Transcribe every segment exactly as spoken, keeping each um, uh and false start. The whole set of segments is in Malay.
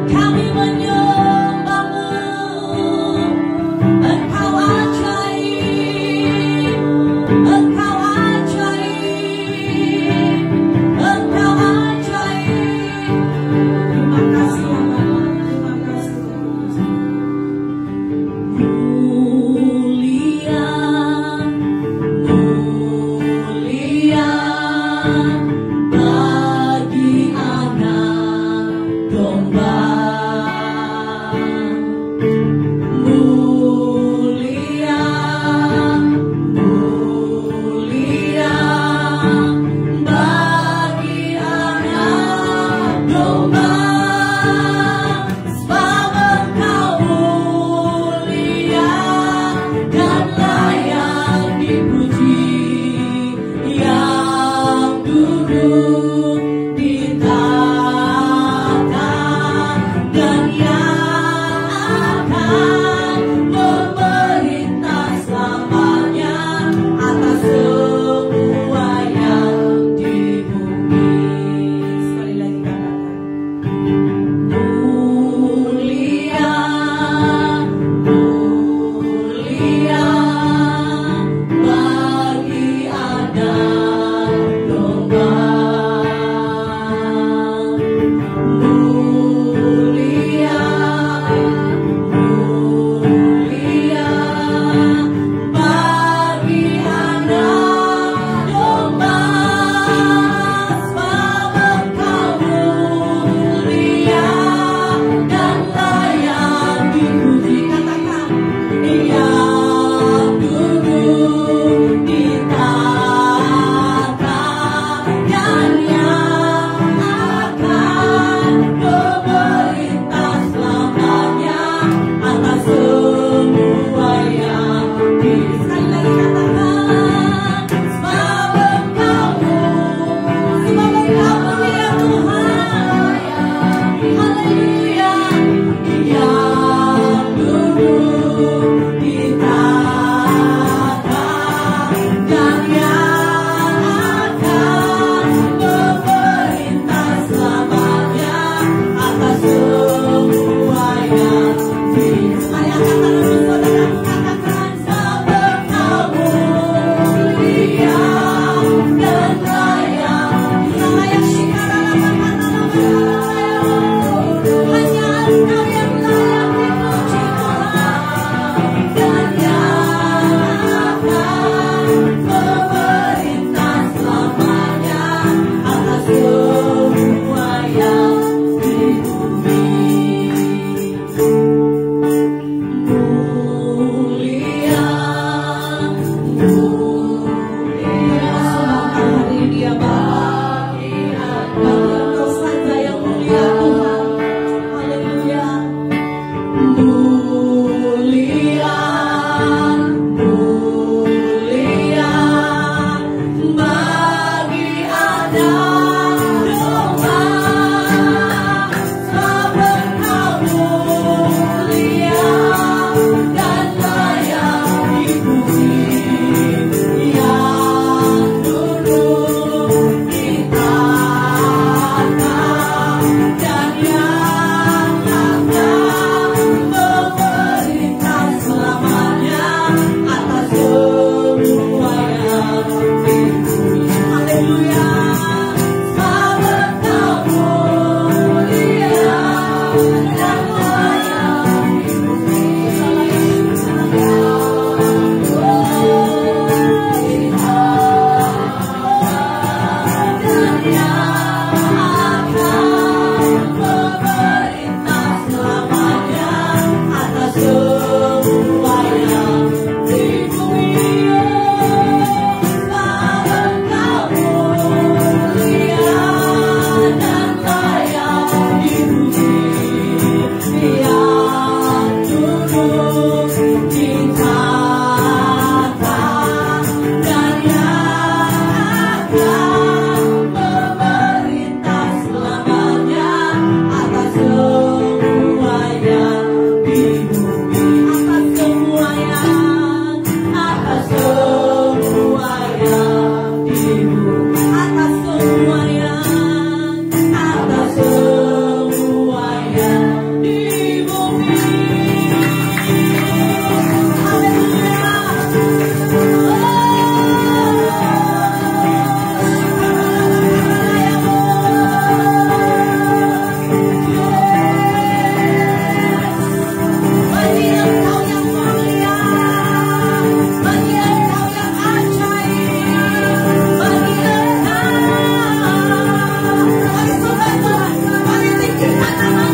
Kami menyembahmu, Engkau ajaib, Engkau ajaib, Engkau ajaib. Terima kasih ya Bapa, terima kasih. Mulia, mulia bagi anak domba.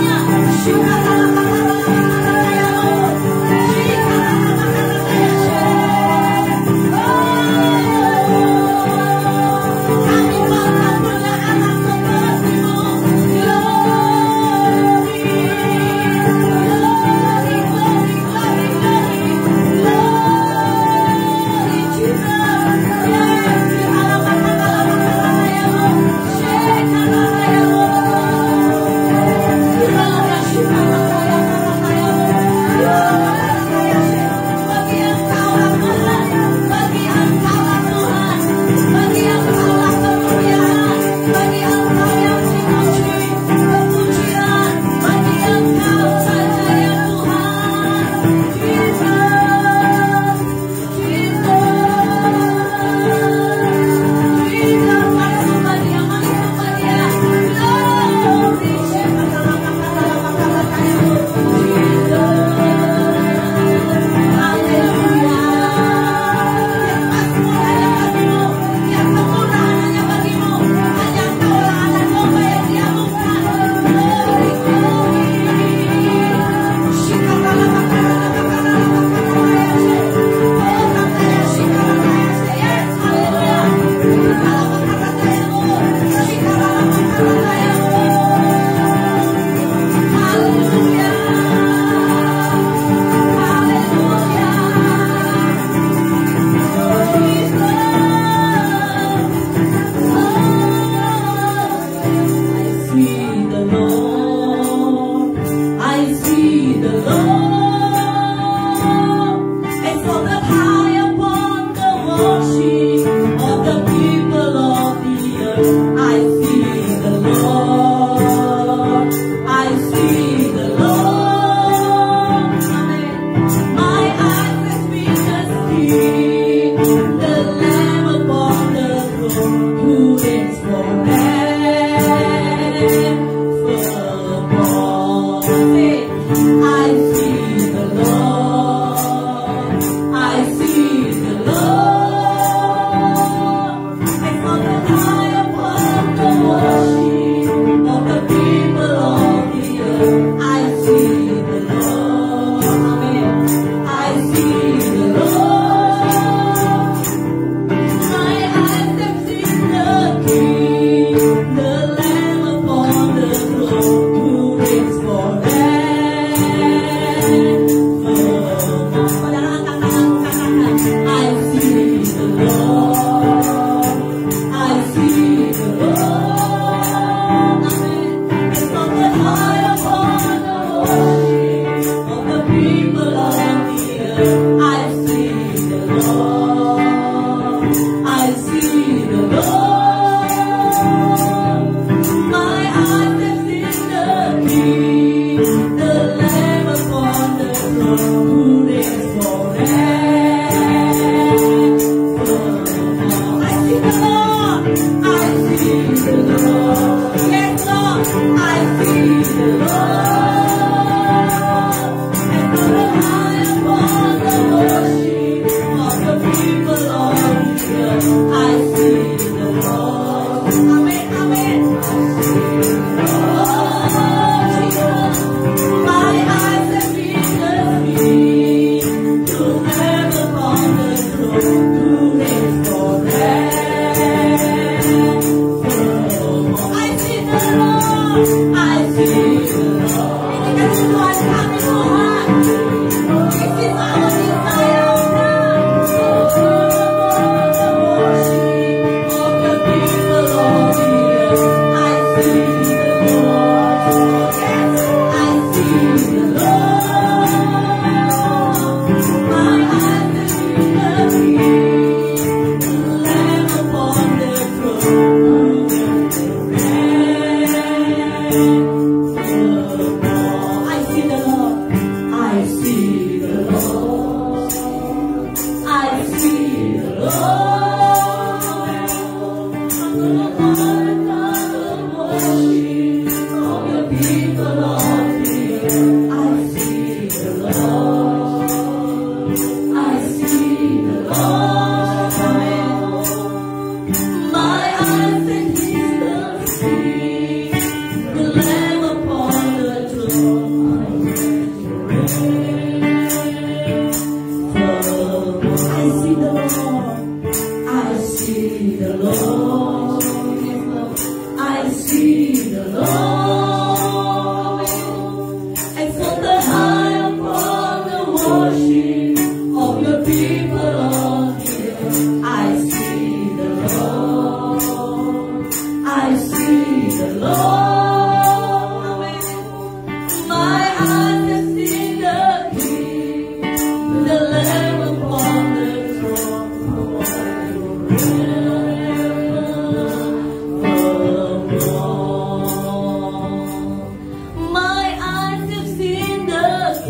Glory,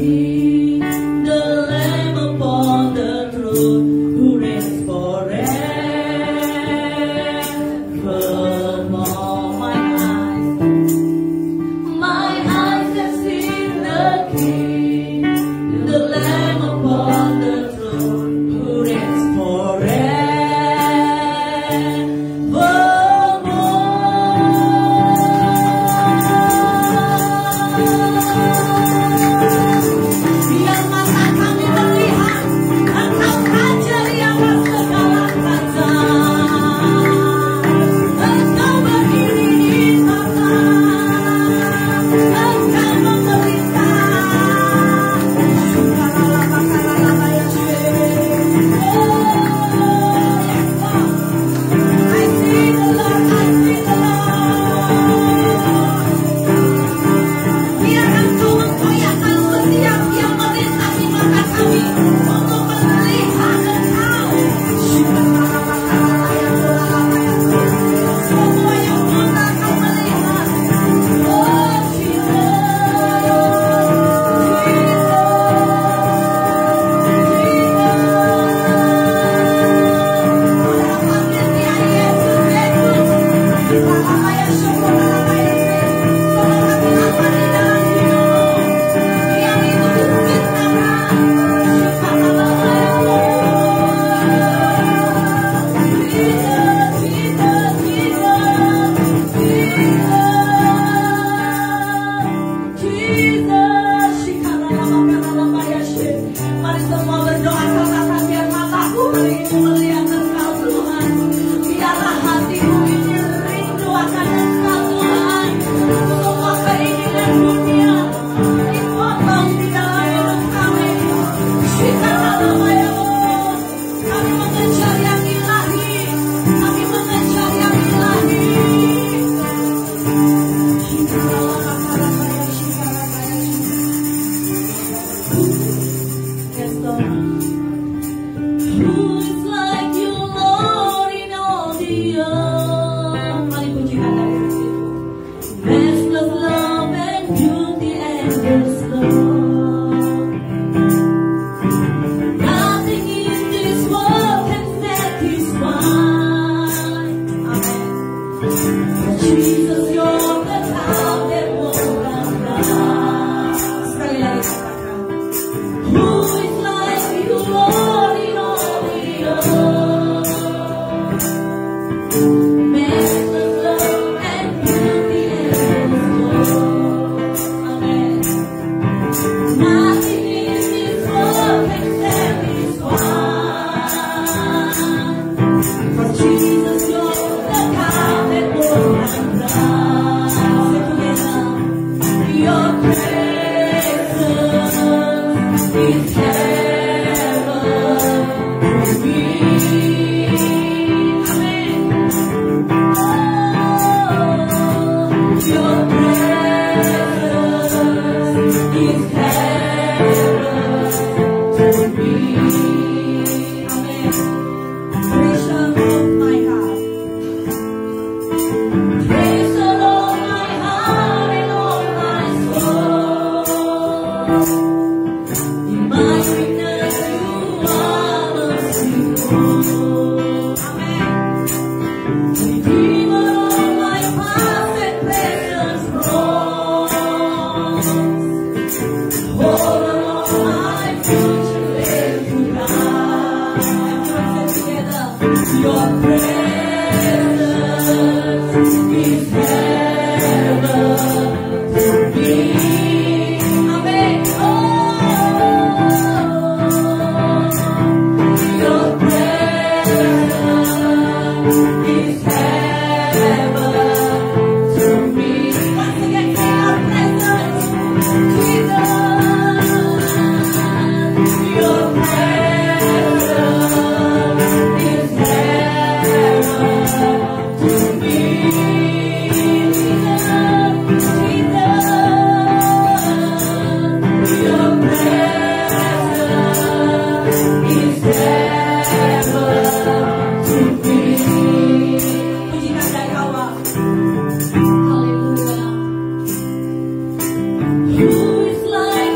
King, the Lamb upon the throne, who reigns forevermore. My eyes, my eyes have seen the King, the Lamb upon the throne, who reigns forevermore. Yang mata kami melihat Engkau Raja yang segala raja, Engkau berdiri di tata, Engkau memerintah. Syukarallah ya Syekh. Oh, yes Lord. I see the Lord, I see the Lord. Biar Engkau mengkoyakkan setiap yang melintahi mata kami untuk melihat Engkau. Semua yang buta kau melihat. Oh Mari semua berdoa, katakan biar mataku hari ini melihat Engkau Tuhan. Biarlah hatiku ini rindu akan Engkau Tuhan. Semua keinginan dunia dipotong di dalam hidup kami. Syukurlah kami mengejar yang ilahi, kami mengejar yang ilahi. Yes, Lord. Who is like you, Lord, in all the earth? Mari pujikan dari situ. Matchless love and beauty and love. Nothing in this world can satisfy. Amen. But Jesus, you're the love that won't run dry. Sekali lagi katakan. Who is like you, Lord, in all the earth? Matchless love and beauty and love. Amen. Nothing in this world can satisfy. For Jesus, you're the God that won't run dry. Say together. Your presence is heaven to me. Amen. Oh, your presence is heaven to me. Amen. Treasure of my heart. Praise the Lord, my heart and all my soul. In my weakness, you are merciful. Amen. Redeemer of my past and present wrongs. Hold on my future faith to God. Everyone say together. Your presence is heaven to me. Amen. Oh, your presence is heaven to me. Once again, say your presence, Jesus. Your presence is heaven to me. Who is like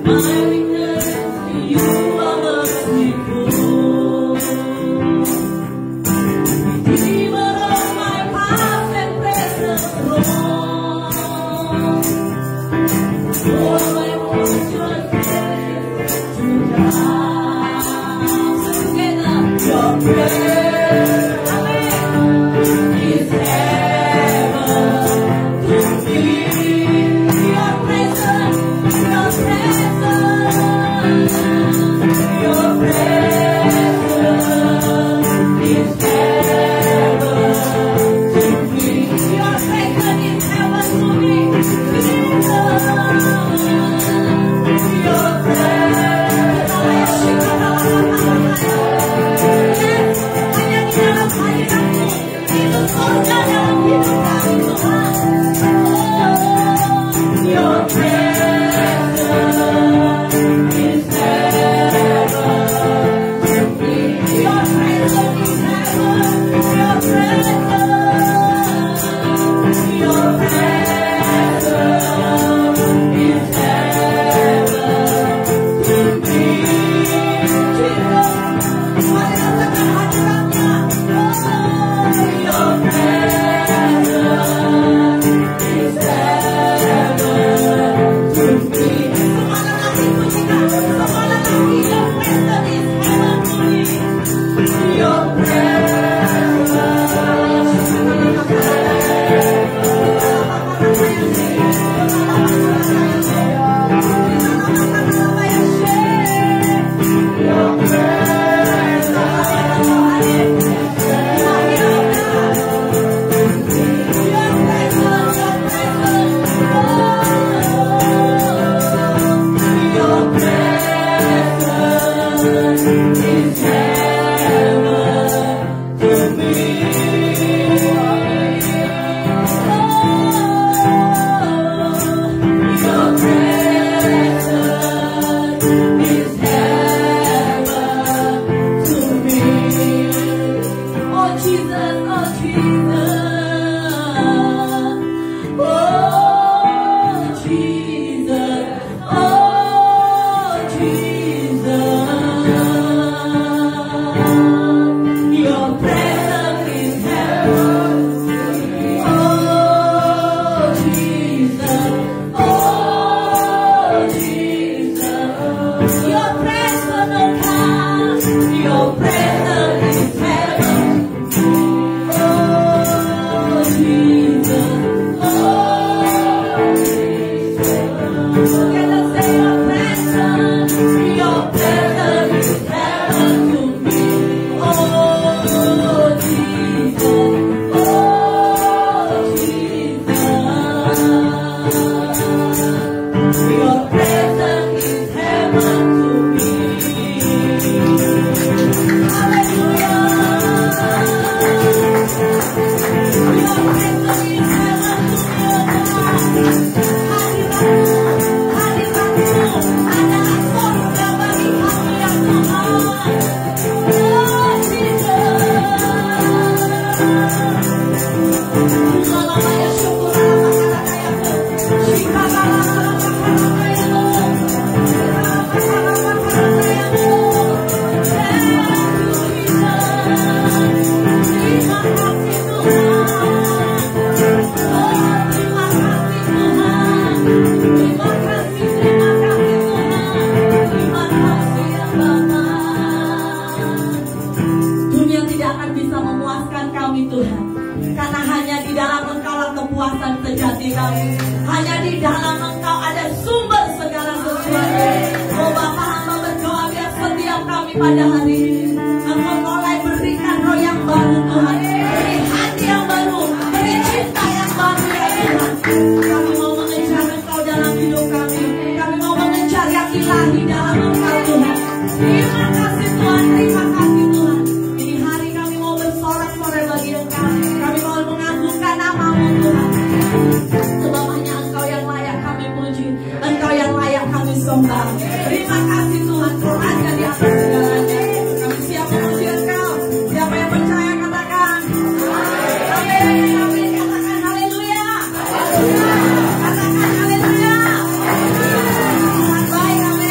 Katakan haleluya. Tuhan baik, amin.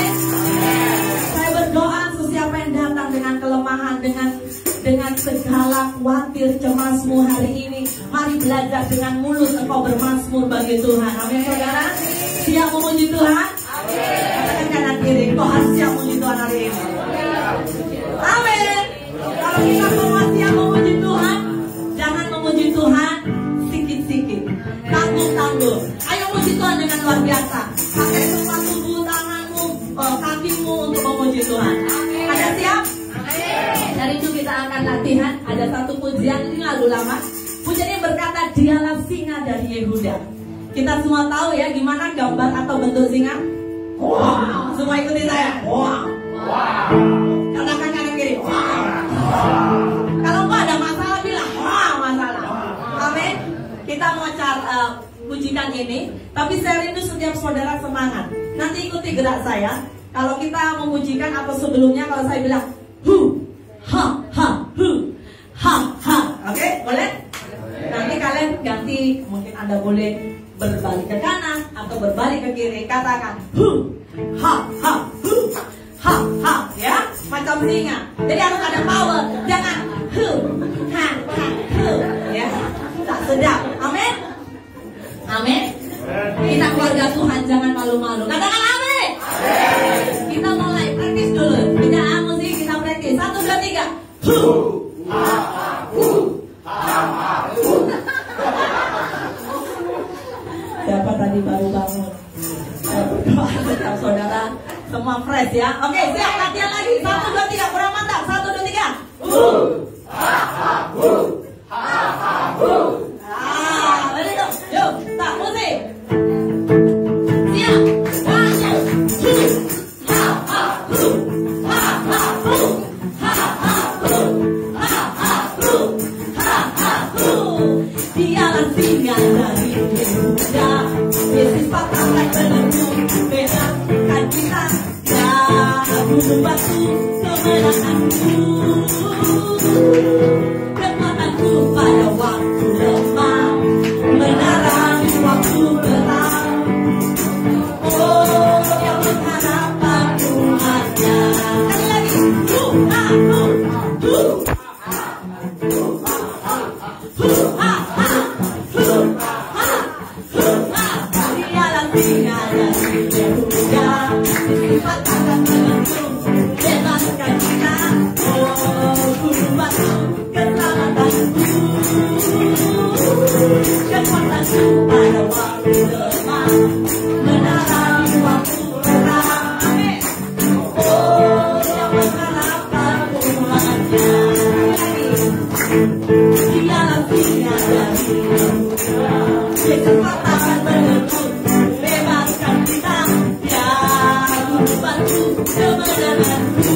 khawatir, cemasmu hari ini. Mari belajar dengan mulut engkau bermazmur bagi Tuhan. Amin saudara. Siap memuji Tuhan? Amin. Katakan kanan kiri, kau harus siap memuji Tuhan hari ini. Amin. Kalau kita semua siap memuji Tuhan, jangan memuji Tuhan sikit-sikit, tanggung-tanggung. Ayo memuji Tuhan dengan luar biasa. Pakai semua tubuh, tanganmu, kakimu untuk memuji Tuhan. Ada siap? Dari itu kita akan latihan. Ada satu pujian, ini lagu lama. Pujiannya berkata, dialah singa dari Yehuda. Kita semua tahu ya gimana gambar atau bentuk singa. Wow. Semua ikuti saya. Wow. Wow. Katakan kanan kiri. Wow. Kalau nggak ada masalah bilang wow masalah. Amin. Kita mau cari uh, pujikan ini, tapi saya rindu setiap saudara semangat. Nanti ikuti gerak saya. Kalau kita memujikan atau sebelumnya, kalau saya bilang hu, ha, ha, hu, ha, ha. Oke, okay? Boleh? Nanti kalian ganti, mungkin Anda boleh berbalik ke kanan atau berbalik ke kiri. Katakan hu, ha, ha, hu, ha, ha, ya, macam singa. Jadi harus ada power. Jangan hu, ha, ha, hu, ya, tak sedap. Amin, amin. Kita keluarga Tuhan jangan malu-malu. Katakan amin. Kita mulai praktis dulu. Kita musik, kita praktis. Satu, dua, tiga. Hu, ha, ha, hu, ha, ha, hu. Siapa tadi baru bangun? Saya berdoa setiap saudara semua fresh ya. Oke, siap, latihan lagi. Satu, dua, tiga, kurang mantap. Satu, dua, tiga. Hu, ha, ha, hu, ha, ha, hu. Ah, ready go. Yuk, tak musik. Siap. Satu, hu, ha, ha, hu, ha, ha, hu, ha, ha, hu, ha, ha, hu, ha, ha, hu. Dialah singa dari Yehuda. Yesus patahkan belenggu, bebaskan kita. Ya, gunung batu kemenanganku, kekuatanku pada waktu lemah, menerangi waktu gelap. Oh, yang berharapan umatnya. Sekali lagi, hu, ha, hu, hu, ha, ha, hu, ha, ha, hu, ha, ha, hu, ha, hu, ha. Dialah singa dari Yehuda. Patahkan belenggu, bebaskan kita. Oh, gunung batu keselamatanku, kekuatanku pada waktu lemah, menerangi waktu terang. Amin. Oh, yang berharapan umatnya. Dialah singa dari Yehuda. Yesus patahkan belenggu, bebaskan kita. Ya, gunung batu kemenanganku,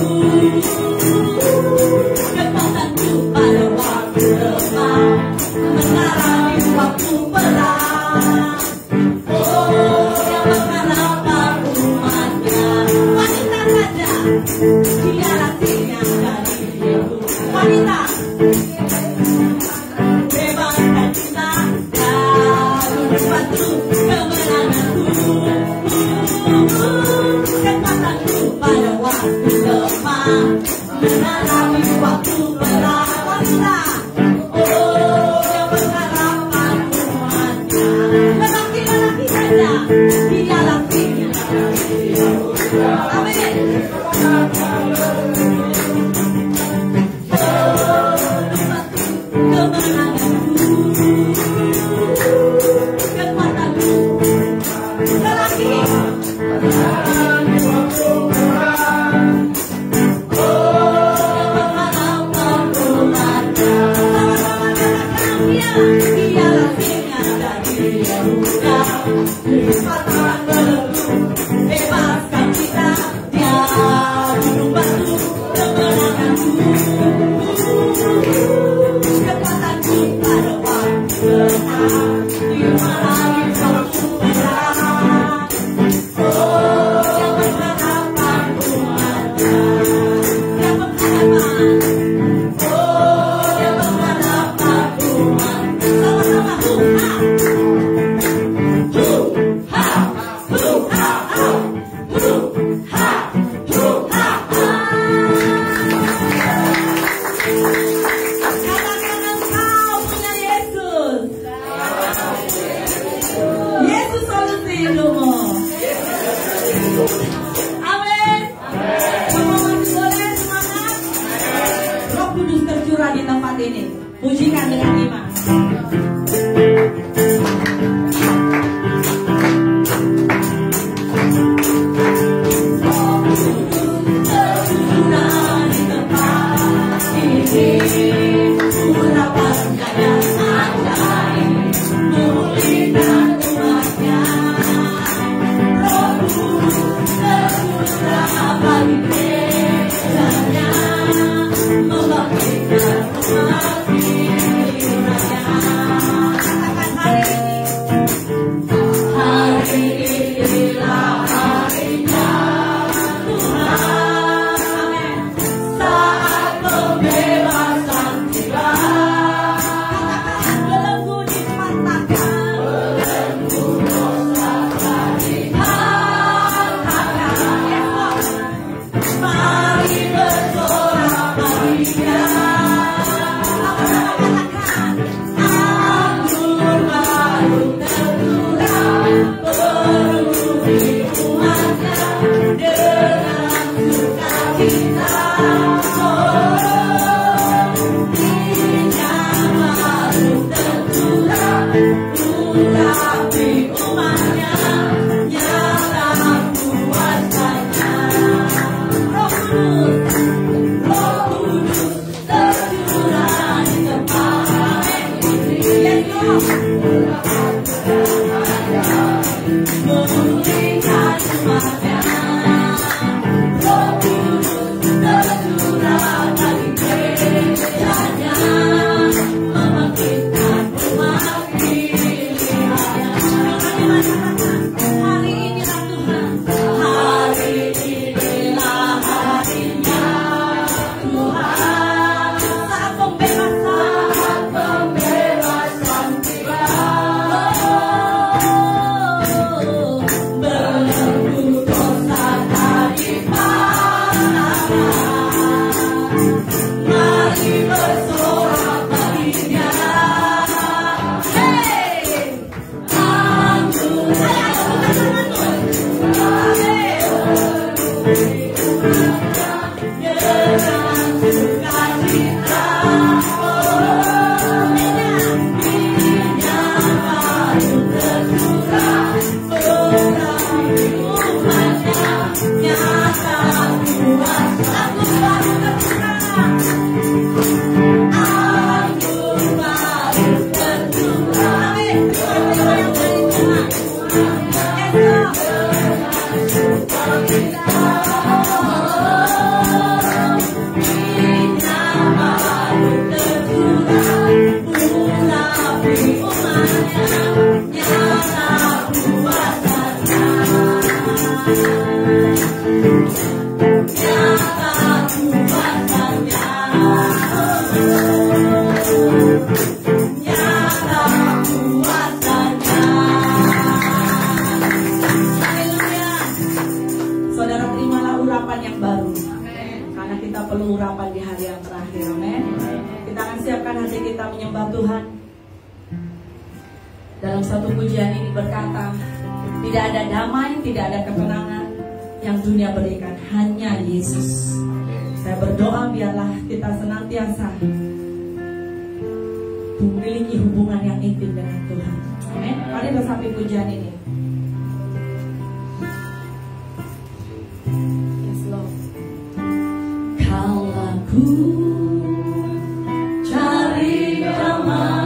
kekuatanku pada waktu lemah, menerangi waktu perang. Oh, yang berharapan umatnya. Wanita saja, dialah singa dari Yehuda. Wanita, bebaskan kita. Ya, gunung batu kemenanganku, kekuatanku pada waktu lemah, menerangi waktu perang. Wanita, oh, yang berharapan umatnya. Lelaki-lelaki saja, dialah singa dari Yehuda. Amin. Kemenanganku, kekuatanku. Lelaki, dialah singa dari Yehuda. Patahkan belenggu, bebaskan kita. Dia gunung batu Pujikan dengan iman. Dalam satu pujian ini berkata, tidak ada damai, tidak ada ketenangan yang dunia berikan, hanya Yesus. Saya berdoa biarlah kita senantiasa memiliki hubungan yang intim dengan Tuhan. Amin. Mari bersama pujian ini. Yes, Lord. Kalau ku cari damai,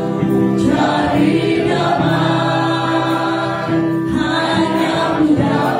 Cari damai, hanya Mudah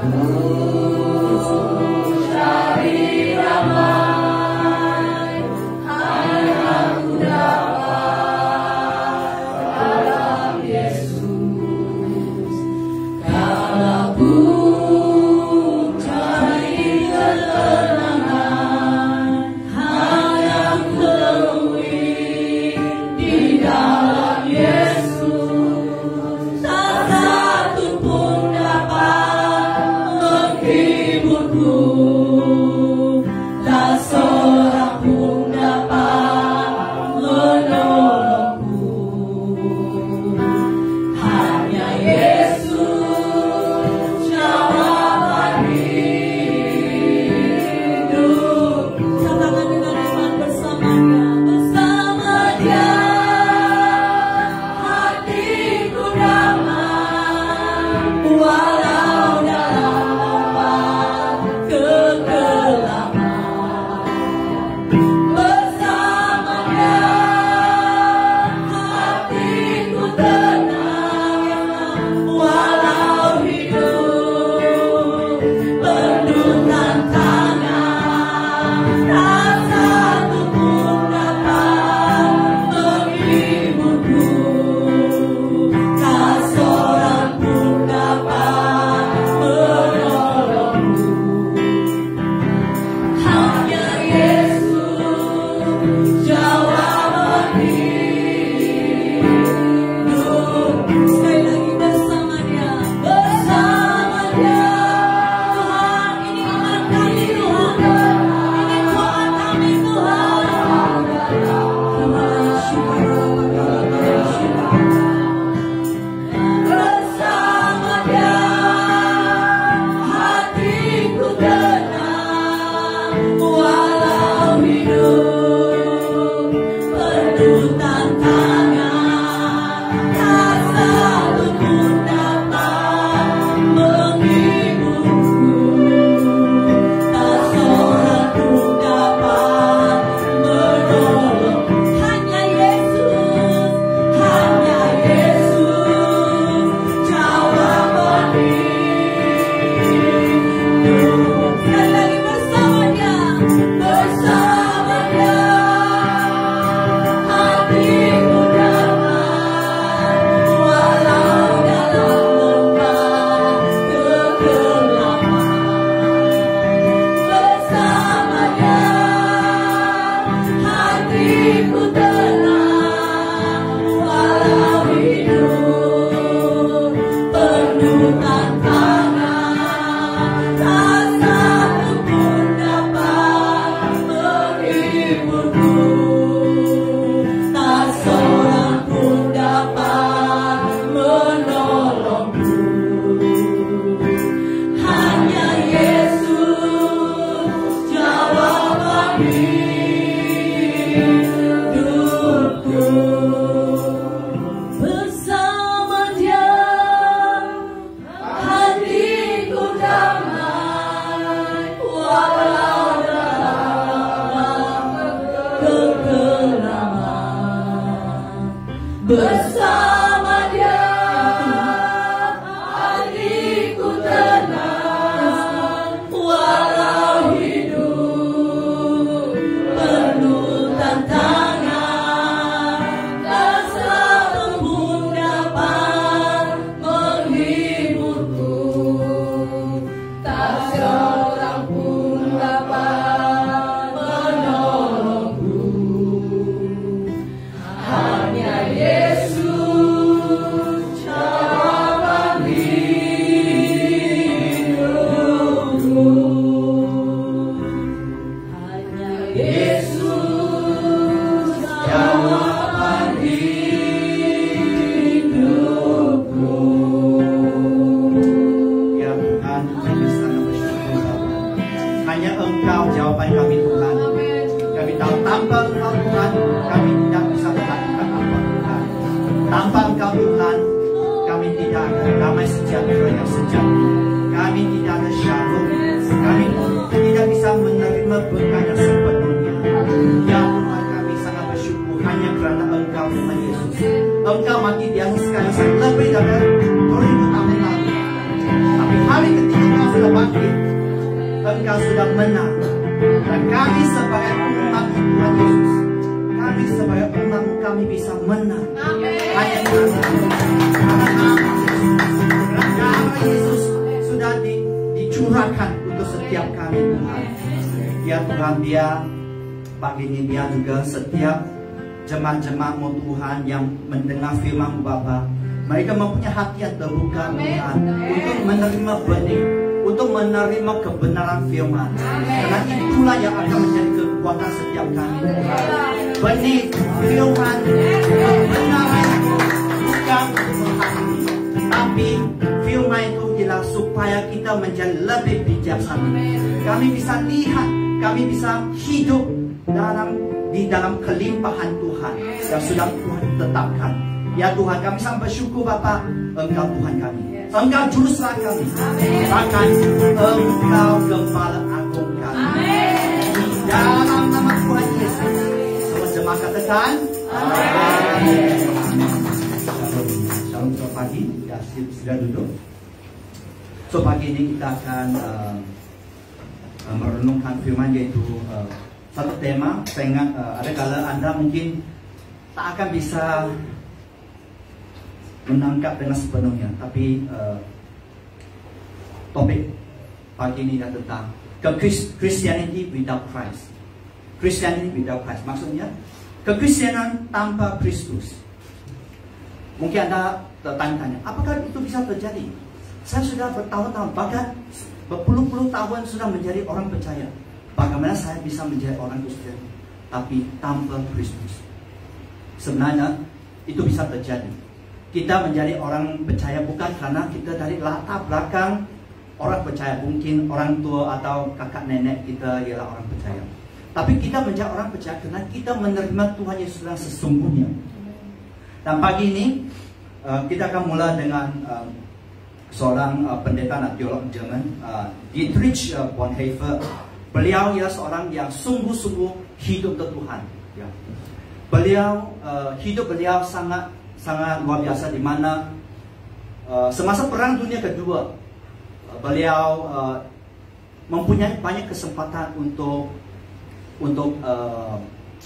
Bersama Dia hatiku tenang, walau hidup penuh tantangan, tak satu pun dapat menghiburku, tak seorang pun dapat menolongku. Hanya Yesus jawaban hidupku. Hanya Yesus jawaban hidupku. Ya Tuhan, kami sangat bersyukur Bapa. Hanya Engkau jawaban kami Tuhan. Kami tahu tanpa Engkau Tuhan, kami tidak bisa melakukan apa Tuhan. Tanpa Engkau Tuhan, kami tidak ada damai sejahtera yang sejati. Kami tidak ada shalom. Kami tidak bisa menerima berkat yang sepenuhnya. Ya Tuhan, kami sangat bersyukur hanya kerana Engkau Tuhan Yesus. Engkau mati di atas kayu salib lebih dari dua ribu tahun lalu. Tapi hari ketika Engkau curahkan untuk setiap kami Tuhan. Ya Tuhan, dia pagi ini dia juga setiap jemaat-jemaat-Mu Tuhan yang mendengar firman Bapa, mereka mempunyai hati yang terbuka Tuhan untuk menerima benih, untuk menerima kebenaran firman. Karena itulah yang akan menjadi kekuatan setiap kami Tuhan. Benih firman kebenaran bukan untuk menghakimi, tapi firman itu ialah supaya kita menjadi lebih bijaksana. Kami bisa lihat, kami bisa hidup dalam di dalam kelimpahan Tuhan yang sudah Tuhan tetapkan. Ya Tuhan, kami sangat bersyukur Bapa, Engkau Tuhan kami, Engkau Juru Selamat kami, bahkan Engkau Gembala Agung kami. Di dalam nama Tuhan Yesus, semua jemaat katakan amin. Shalom, selamat pagi. Ya, sudah duduk. So pagi ini kita akan uh, uh, merenungkan firman, yaitu uh, satu tema. Saya ingat uh, ada kala Anda mungkin tak akan bisa menangkap dengan sepenuhnya, tapi uh, topik pagi ini adalah tentang Christianity without Christ. Christianity without Christ maksudnya kekristenan tanpa Kristus. Mungkin Anda tertanya-tanya, apakah itu bisa terjadi? Saya sudah bertahun-tahun, bahkan berpuluh-puluh tahun sudah menjadi orang percaya. Bagaimana saya bisa menjadi orang Kristen tapi tanpa Kristus? Sebenarnya itu bisa terjadi. Kita menjadi orang percaya bukan karena kita dari latar belakang orang percaya. Mungkin orang tua atau kakak nenek kita ialah orang percaya. Tapi kita menjadi orang percaya karena kita menerima Tuhan Yesus yang sesungguhnya. Dan pagi ini uh, kita akan mulai dengan uh, seorang uh, pendeta dan teolog Jerman, uh, Dietrich uh, Bonhoeffer. Beliau ialah seorang yang sungguh-sungguh hidup untuk Tuhan. Ya. Beliau uh, hidup beliau sangat sangat luar biasa, di mana uh, semasa Perang Dunia Kedua uh, beliau uh, mempunyai banyak kesempatan untuk untuk uh,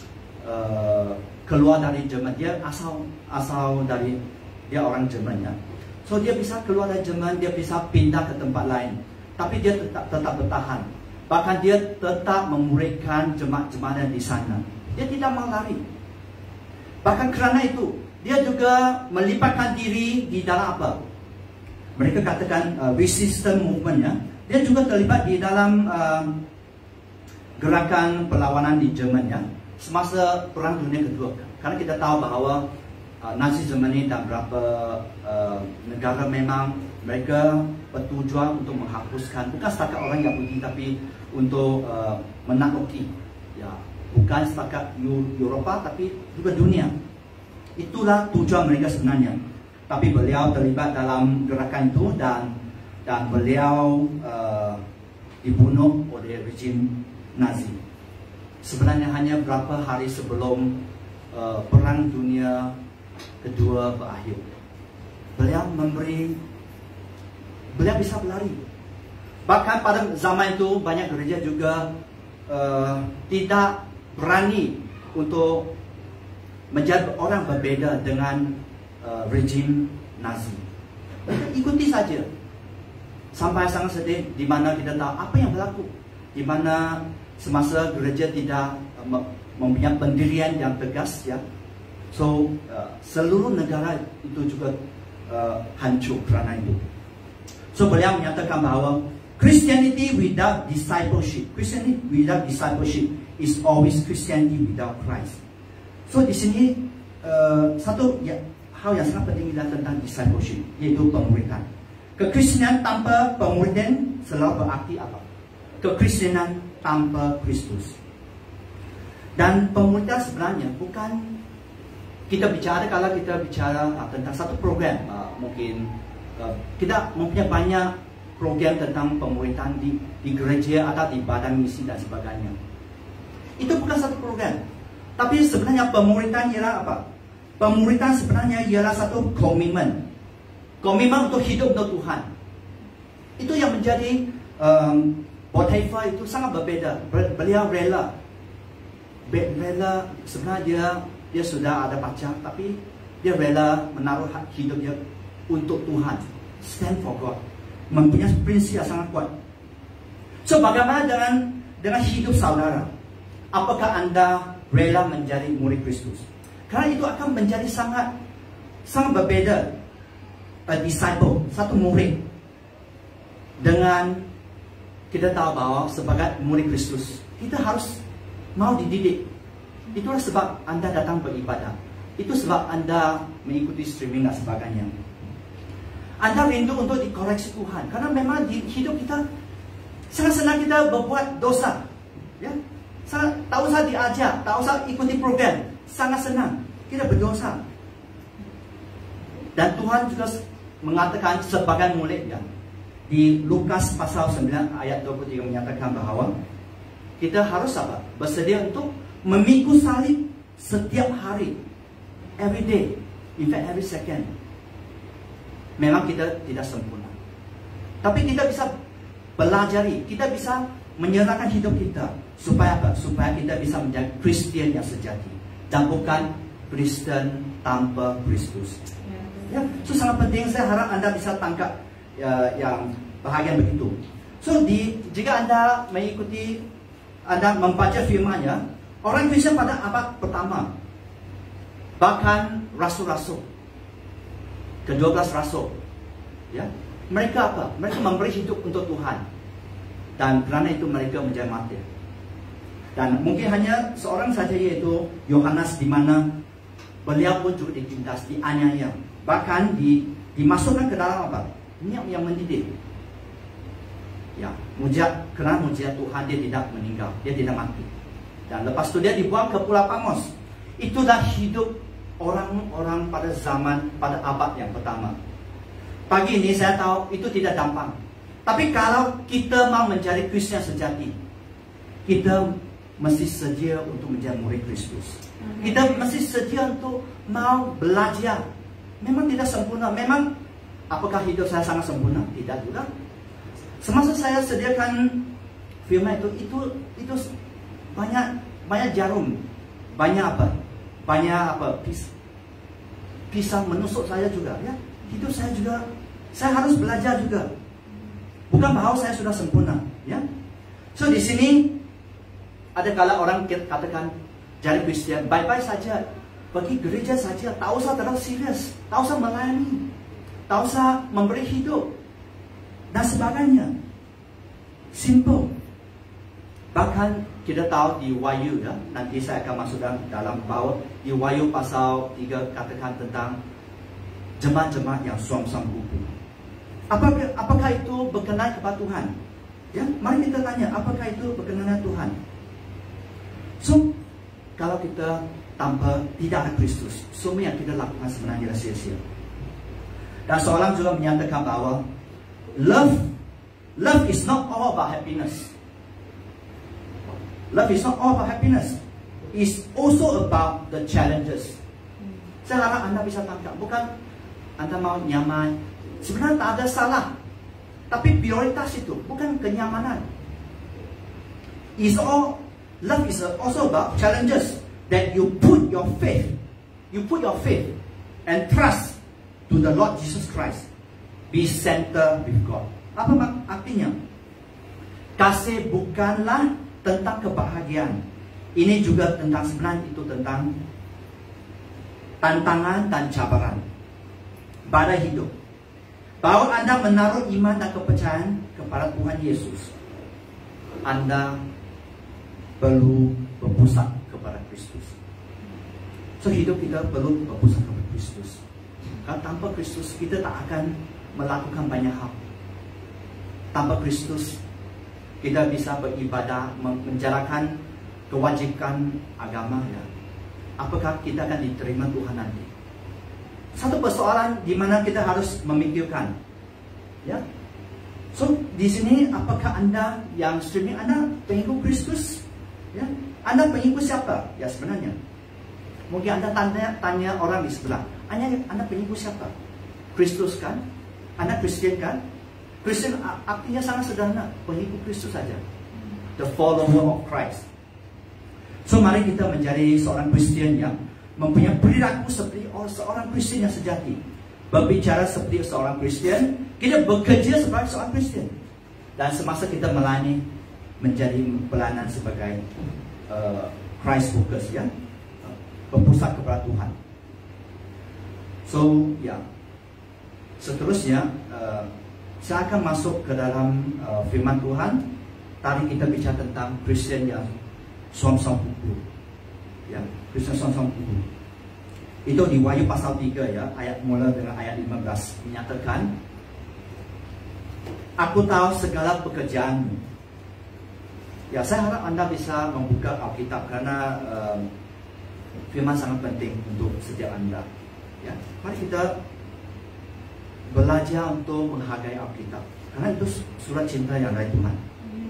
uh, keluar dari Jerman. Dia asal asal dari dia orang Jerman, ya. So dia bisa keluar dari Jerman, dia bisa pindah ke tempat lain, tapi dia tetap tetap bertahan. Bahkan dia tetap memuridkan jemaat-jemaat di sana. Dia tidak mau lari. Bahkan kerana itu dia juga melibatkan diri di dalam apa? Mereka katakan uh, resistance movement, ya. Dia juga terlibat di dalam uh, gerakan perlawanan di Jerman, ya, semasa Perang Dunia Kedua. Karena kita tahu bahawa uh, Nazi Germany dan beberapa uh, negara memang mereka bertujuan untuk menghapuskan bukan setakat orang Yahudi, tapi untuk uh, menakluki, ya, bukan setakat Eropah tapi juga dunia. Itulah tujuan mereka sebenarnya. Tapi beliau terlibat dalam gerakan itu dan dan beliau uh, dibunuh oleh rejim Nazi. Sebenarnya hanya beberapa hari sebelum uh, Perang Dunia Kedua berakhir. Beliau memberi, beliau bisa berlari. Bahkan pada zaman itu banyak gereja juga uh, tidak berani untuk menjadi orang berbeda dengan uh, rejim Nazi. Mereka ikuti saja. Sampai sangat sedih, di mana kita tahu apa yang berlaku, di mana semasa gereja tidak uh, mempunyai pendirian yang tegas, ya. So uh, seluruh negara itu juga uh, hancur kerana itu. So beliau menyatakan bahawa Christianity without discipleship, Christianity without discipleship is always Christianity without Christ. So di sini uh, satu ya, hal yang sangat penting adalah tentang discipleship, yaitu pemuridan. Kekristenan tanpa pemuridan selalu berarti apa? Kekristenan tanpa Kristus. Dan pemuridan sebenarnya bukan kita bicara kalau kita bicara uh, tentang satu program, uh, mungkin uh, kita mempunyai banyak program tentang pemuridan di, di gereja atau di badan misi dan sebagainya. Itu bukan satu program. Tapi sebenarnya pemuridan ialah apa? Pemuridan sebenarnya ialah satu komitmen. Komitmen untuk hidup untuk Tuhan. Itu yang menjadi um, Bonhoeffer itu sangat berbeda. Beliau rela. Rela sebenarnya dia, dia sudah ada pacar, tapi dia rela menaruh hidup dia untuk Tuhan. Stand for God. Mempunyai prinsip yang sangat kuat. So bagaimana dengan dengan hidup saudara? Apakah Anda rela menjadi murid Kristus? Karena itu akan menjadi sangat sangat berbeda. A disciple, satu murid, dengan kita tahu bahwa sebagai murid Kristus kita harus mau dididik. Itulah sebab Anda datang beribadah. Itu sebab Anda mengikuti streaming dan sebagainya. Anda rindu untuk dikoreksi Tuhan, karena memang di hidup kita sangat senang kita berbuat dosa, ya. Sangat, tak usah diajar, tak usah ikuti program, sangat senang kita berdosa. Dan Tuhan juga mengatakan sebagai murid, ya, di Lukas pasal sembilan ayat dua puluh tiga menyatakan bahawa kita harus apa? Bersedia untuk memikul salib setiap hari, every day, in fact every second. Memang kita tidak sempurna, tapi kita bisa belajari, kita bisa menyerahkan hidup kita supaya apa? Supaya kita bisa menjadi Kristian yang sejati dan bukan Kristen tanpa Kristus. Ya, itu so sangat penting. Saya harap Anda bisa tangkap ya, yang bahagian begitu. So di jika Anda mengikuti, Anda membaca firman-Nya, orang Kristen pada abad pertama, bahkan rasul-rasul, kedua belas rasul, ya, mereka apa? Mereka memberi hidup untuk Tuhan, dan kerana itu mereka menjadi martir. Dan mungkin hanya seorang saja, yaitu Yohanes, di mana beliau pun juga ditindas, dianiaya, bahkan di, dimasukkan ke dalam apa? Minyak yang mendidih. Ya, mujizat, kerana mujizat Tuhan dia tidak meninggal, dia tidak mati. Dan lepas itu dia dibuang ke Pulau Patmos. Itulah hidup orang-orang pada zaman, pada abad yang pertama. Pagi ini saya tahu itu tidak gampang. Tapi kalau kita mau menjadi Kristen sejati, kita mesti sedia untuk menjadi murid Kristus. Kita mesti sedia untuk mau belajar. Memang tidak sempurna. Memang apakah hidup saya sangat sempurna? Tidak juga. Semasa saya sediakan firman itu, itu itu banyak banyak jarum, banyak apa? Banyak apa? Pis, pisau menusuk saya juga, ya. Hidup saya juga, saya harus belajar juga. Bukan bahawa saya sudah sempurna, ya. So di sini ada kala orang katakan jadi Kristen, baik-baik saja, pergi gereja saja, tak usah terlalu serius, tak usah melayani, tak usah memberi hidup dan sebagainya. Simple. Bahkan kita tahu di Wahyu, ya, nanti saya akan masuk dalam baut di Wahyu pasal tiga katakan tentang jemaat-jemaat yang suam-suam kupu. Apakah, apakah itu berkenan kepada Tuhan? Ya, mari kita tanya, apakah itu berkenan dengan Tuhan? So, kalau kita tanpa tidak ada Kristus, semua yang kita lakukan sebenarnya sia-sia. Dan seorang juga menyatakan bahwa love, love is not all about happiness. Love is not all about happiness. It's also about the challenges. Saya harap Anda bisa tangkap. Bukan Anda mau nyaman. Sebenarnya tak ada salah. Tapi prioritas itu bukan kenyamanan. It's all, love is also about challenges that you put your faith, you put your faith and trust to the Lord Jesus Christ. Be center with God. Apa artinya? Kasih bukanlah tentang kebahagiaan. Ini juga tentang, sebenarnya itu tentang tantangan dan cabaran pada hidup. Bahwa Anda menaruh iman dan kepercayaan kepada Tuhan Yesus, Anda perlu berpusat kepada Kristus. So hidup kita perlu berpusat kepada Kristus. Karena tanpa Kristus kita tak akan melakukan banyak hal. Tanpa Kristus kita bisa beribadah, menjalankan kewajiban agama, ya. Apakah kita akan diterima Tuhan nanti? Satu persoalan di mana kita harus memikirkan, ya. So di sini apakah Anda yang streaming, Anda pengikut Kristus? Ya, Anda pengikut siapa? Ya sebenarnya, mungkin Anda tanya, tanya orang di sebelah, Anda, Anda pengikut siapa? Kristus kan? Anda Kristen kan? Kristen artinya sangat sederhana, pengikut Kristus saja. The follower of Christ. So mari kita menjadi seorang Kristen yang mempunyai perilaku seperti seorang Kristen yang sejati. Berbicara seperti seorang Kristen, kita bekerja sebagai seorang Kristen. Dan semasa kita melayani, menjadi pelayanan sebagai uh, Christ focus, ya, uh, berpusat kepada Tuhan. So ya, seterusnya uh, saya akan masuk ke dalam uh, firman Tuhan. Tadi kita bicara tentang Kristen yang suam-suam kuku, ya, Kristen suam-suam kuku. Itu di Wahyu pasal tiga, ya, ayat mula dengan ayat lima belas menyatakan, aku tahu segala pekerjaanmu. Ya, saya harap anda bisa membuka Alkitab karena uh, firman sangat penting untuk setiap anda. Ya, mari kita belajar untuk menghargai Alkitab karena itu surat cinta yang dari Tuhan.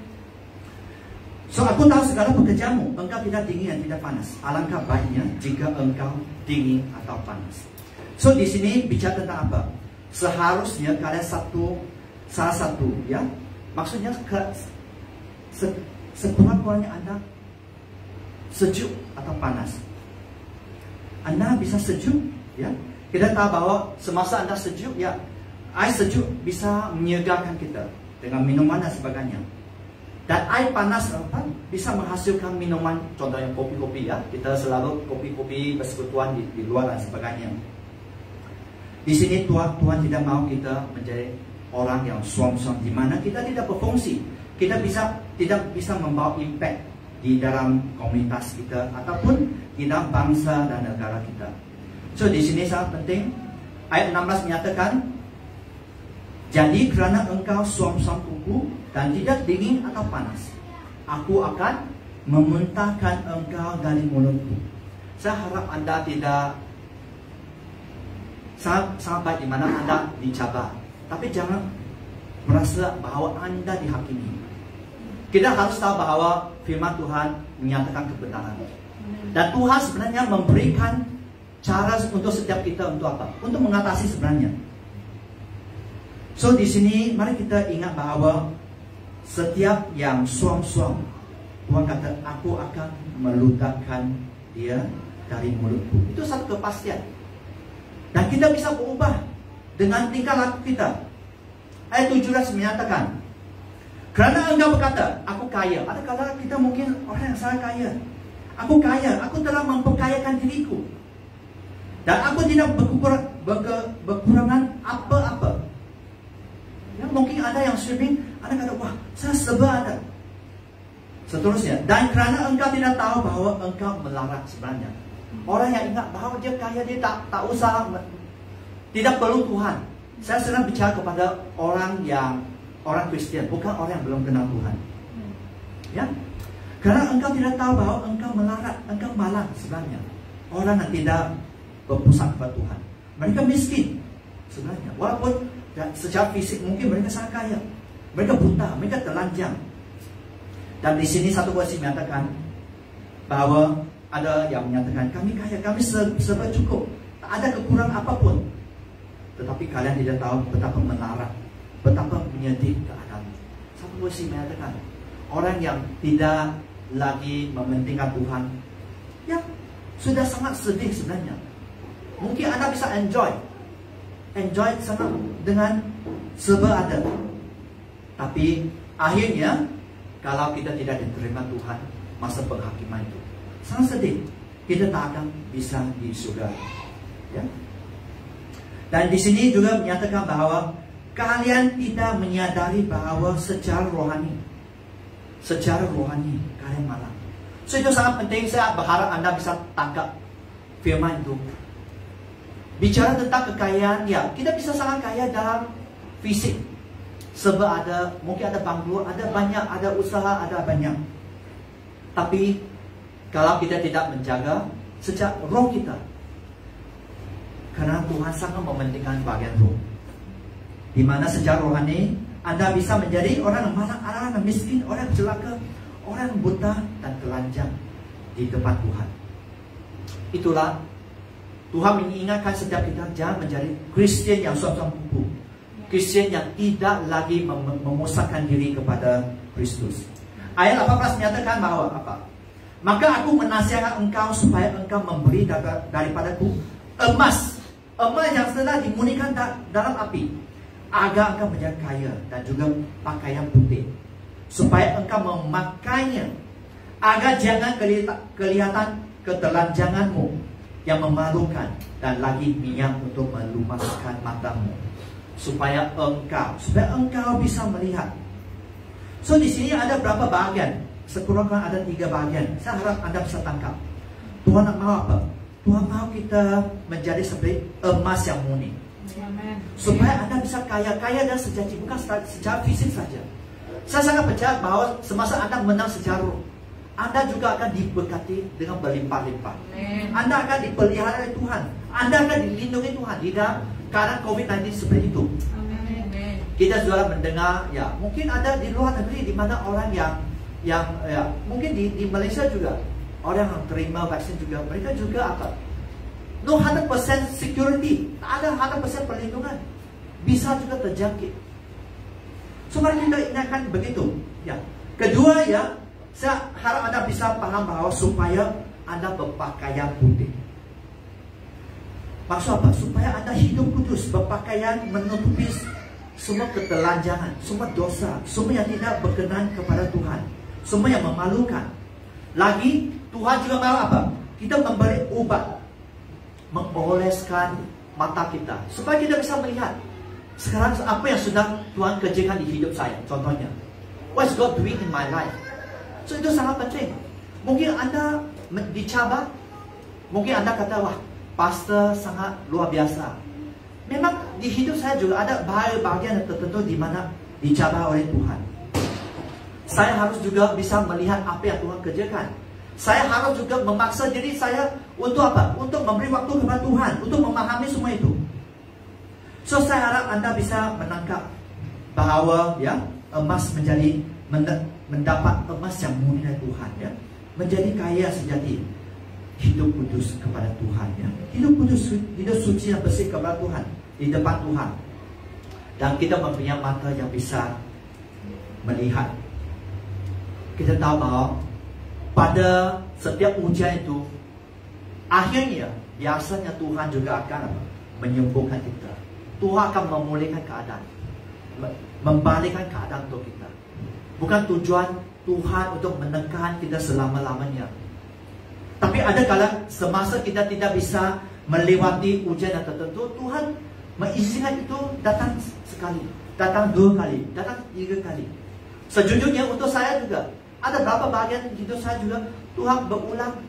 So, aku tahu segala pekerjaanmu, engkau tidak dingin dan tidak panas. Alangkah baiknya jika engkau dingin atau panas. So, di sini bicara tentang apa? Seharusnya kalian satu, salah satu, ya, maksudnya ke, se, sekurang-kurangnya anda sejuk atau panas. Anda bisa sejuk, ya. Kita tahu bahwa semasa anda sejuk, ya, air sejuk bisa menyegarkan kita dengan minuman dan sebagainya. Dan air panas apa, bisa menghasilkan minuman, contohnya kopi-kopi, ya. Kita selalu kopi-kopi persekutuan di, di luar dan sebagainya. Di sini Tuhan, Tuhan tidak mau kita menjadi orang yang suam-suam di mana kita tidak berfungsi. Kita bisa tidak bisa membawa impact di dalam komunitas kita ataupun di dalam bangsa dan negara kita. So di sini sangat penting. Ayat enam belas menyatakan, jadi kerana engkau suam-suam kuku dan tidak dingin atau panas, aku akan memuntahkan engkau dari mulutku. Saya harap anda tidak sangat, sangat baik di mana anda dicabar, tapi jangan merasa bahwa anda dihakimi. Kita harus tahu bahwa firman Tuhan menyatakan kebenaran. Dan Tuhan sebenarnya memberikan cara untuk setiap kita untuk apa? Untuk mengatasi sebenarnya. So di sini mari kita ingat bahwa setiap yang suam-suam, Tuhan kata, aku akan meludahkan dia dari mulutku. Itu satu kepastian. Dan kita bisa berubah dengan tingkah laku kita. Ayat tujuh belas menyatakan, kerana engkau berkata, aku kaya. Ada kala kita mungkin orang yang sangat kaya. Aku kaya, aku telah memperkayakan diriku. Dan aku tidak berkurang, berkurangan apa-apa. Ya, mungkin ada yang swimming, ada kata, wah, saya serba ada. Seterusnya, dan kerana engkau tidak tahu bahwa engkau melarat sebenarnya. Orang yang ingat bahwa dia kaya, dia tak, tak usah, tidak perlu Tuhan. Saya sedang bicara kepada orang yang orang Kristen, bukan orang yang belum kenal Tuhan. Ya, karena engkau tidak tahu bahwa engkau melarat, engkau malang sebenarnya. Orang yang tidak berpusat kepada Tuhan, mereka miskin sebenarnya. Walaupun secara fisik mungkin mereka sangat kaya, mereka buta, mereka telanjang. Dan di sini satu versi menyatakan bahwa ada yang menyatakan kami kaya, kami serba cukup, tak ada kekurangan apapun. Tetapi kalian tidak tahu betapa melarat, betapa menyedih keadaan. Satu versi menyatakan orang yang tidak lagi mementingkan Tuhan, ya sudah sangat sedih sebenarnya. Mungkin anda bisa enjoy, enjoy sangat dengan serba ada. Tapi akhirnya kalau kita tidak diterima Tuhan, masa penghakiman itu sangat sedih. Kita tak akan bisa di surga. Ya. Dan di sini juga menyatakan bahwa kalian tidak menyadari bahwa secara rohani, secara rohani kalian malang. So itu sangat penting. Saya berharap anda bisa tangkap firman itu. Bicara tentang kekayaan, ya kita bisa sangat kaya dalam fisik. Sebab ada, mungkin ada banglo, ada banyak, ada usaha, ada banyak. Tapi kalau kita tidak menjaga sejak roh kita, karena Tuhan sangat mementingkan bagian roh, di mana secara rohani anda bisa menjadi orang yang malang, orang yang miskin, orang yang celaka, orang yang buta dan telanjang di depan Tuhan. Itulah Tuhan mengingatkan setiap kita jangan menjadi Kristen yang suam-suam kuku, Kristen yang tidak lagi mem memusatkan diri kepada Kristus. Ayat delapan belas menyatakan bahwa apa? Maka aku menasihatkan engkau supaya engkau memberi daripadaku emas, emas yang telah dimurnikan dalam api, agar engkau menjadi kaya dan juga pakaian putih, supaya engkau memakainya, agar jangan kelihatan ketelanjanganmu yang memalukan, dan lagi minyak untuk melumaskan matamu, supaya engkau supaya engkau bisa melihat. So di sini ada berapa bagian? Sekurang-kurangnya ada tiga bagian. Saya harap Anda bisa tangkap. Tuhan nak mau apa? Tuhan mau kita menjadi seperti emas yang murni. Amen. Supaya Anda bisa kaya, kaya dan sejati, bukan secara fisik saja. Saya sangat percaya bahwa semasa Anda menang secara roh, Anda juga akan diberkati dengan berlimpah-limpah. Anda akan dipelihara oleh Tuhan. Anda akan dilindungi Tuhan. Tidak karena covid sembilan belas seperti itu. Amen. Kita sudah mendengar, ya mungkin ada di luar negeri di mana orang yang yang ya mungkin di, di Malaysia juga orang yang terima vaksin juga, mereka juga apa? No one hundred percent security, tak ada one hundred percent perlindungan, bisa juga terjangkit. So mari kita ingatkan begitu. Ya. Kedua ya, saya harap Anda bisa paham bahwa supaya Anda berpakaian putih. Maksud apa? Supaya Anda hidup kudus, berpakaian menutupi semua ketelanjangan, semua dosa, semua yang tidak berkenan kepada Tuhan, semua yang memalukan. Lagi Tuhan juga mau apa? Kita memberi ubat, mengoleskan mata kita, supaya kita bisa melihat sekarang apa yang sedang Tuhan kerjakan di hidup saya. Contohnya, what's God doing in my life? So itu sangat penting. Mungkin Anda dicabar, mungkin Anda kata, wah, pastor sangat luar biasa. Memang di hidup saya juga ada bahagian tertentu di mana dicabar oleh Tuhan. Saya harus juga bisa melihat apa yang Tuhan kerjakan. Saya harus juga memaksa diri saya untuk apa? Untuk memberi waktu kepada Tuhan, untuk memahami semua itu. So saya harap Anda bisa menangkap bahwa ya emas menjadi mendapat emas yang murni dari Tuhan, ya, menjadi kaya sejati, hidup kudus kepada Tuhan, ya, hidup kudus, hidup suci yang bersih kepada Tuhan di depan Tuhan, dan kita mempunyai mata yang bisa melihat. Kita tahu bahwa pada setiap ujian itu, akhirnya biasanya Tuhan juga akan menyembuhkan kita. Tuhan akan memulihkan keadaan, membalikkan keadaan untuk kita. Bukan tujuan Tuhan untuk menekan kita selama-lamanya. Tapi ada kala semasa kita tidak bisa melewati ujian yang tertentu, Tuhan mengizinkan itu datang sekali, datang dua kali, datang tiga kali. Sejujurnya untuk saya juga, ada berapa bagian hidup saya juga Tuhan berulang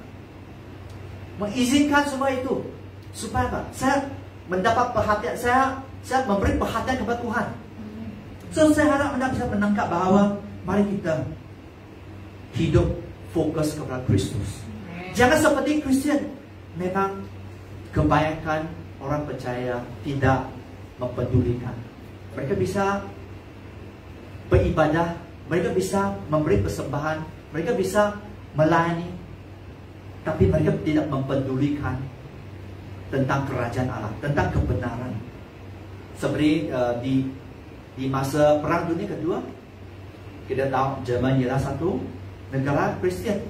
mengizinkan semua itu supaya apa? Saya mendapat perhatian, saya saya memberi perhatian kepada Tuhan. So saya harap Anda bisa menangkap bahwa mari kita hidup fokus kepada Kristus. Jangan seperti Kristen. Memang kebanyakan orang percaya tidak mempedulikan. Mereka bisa beribadah, mereka bisa memberi persembahan, mereka bisa melayani, tapi mereka tidak mempedulikan tentang kerajaan Allah, tentang kebenaran. Seperti uh, di di masa Perang Dunia Kedua, kita tahu Jerman ialah satu negara Kristen.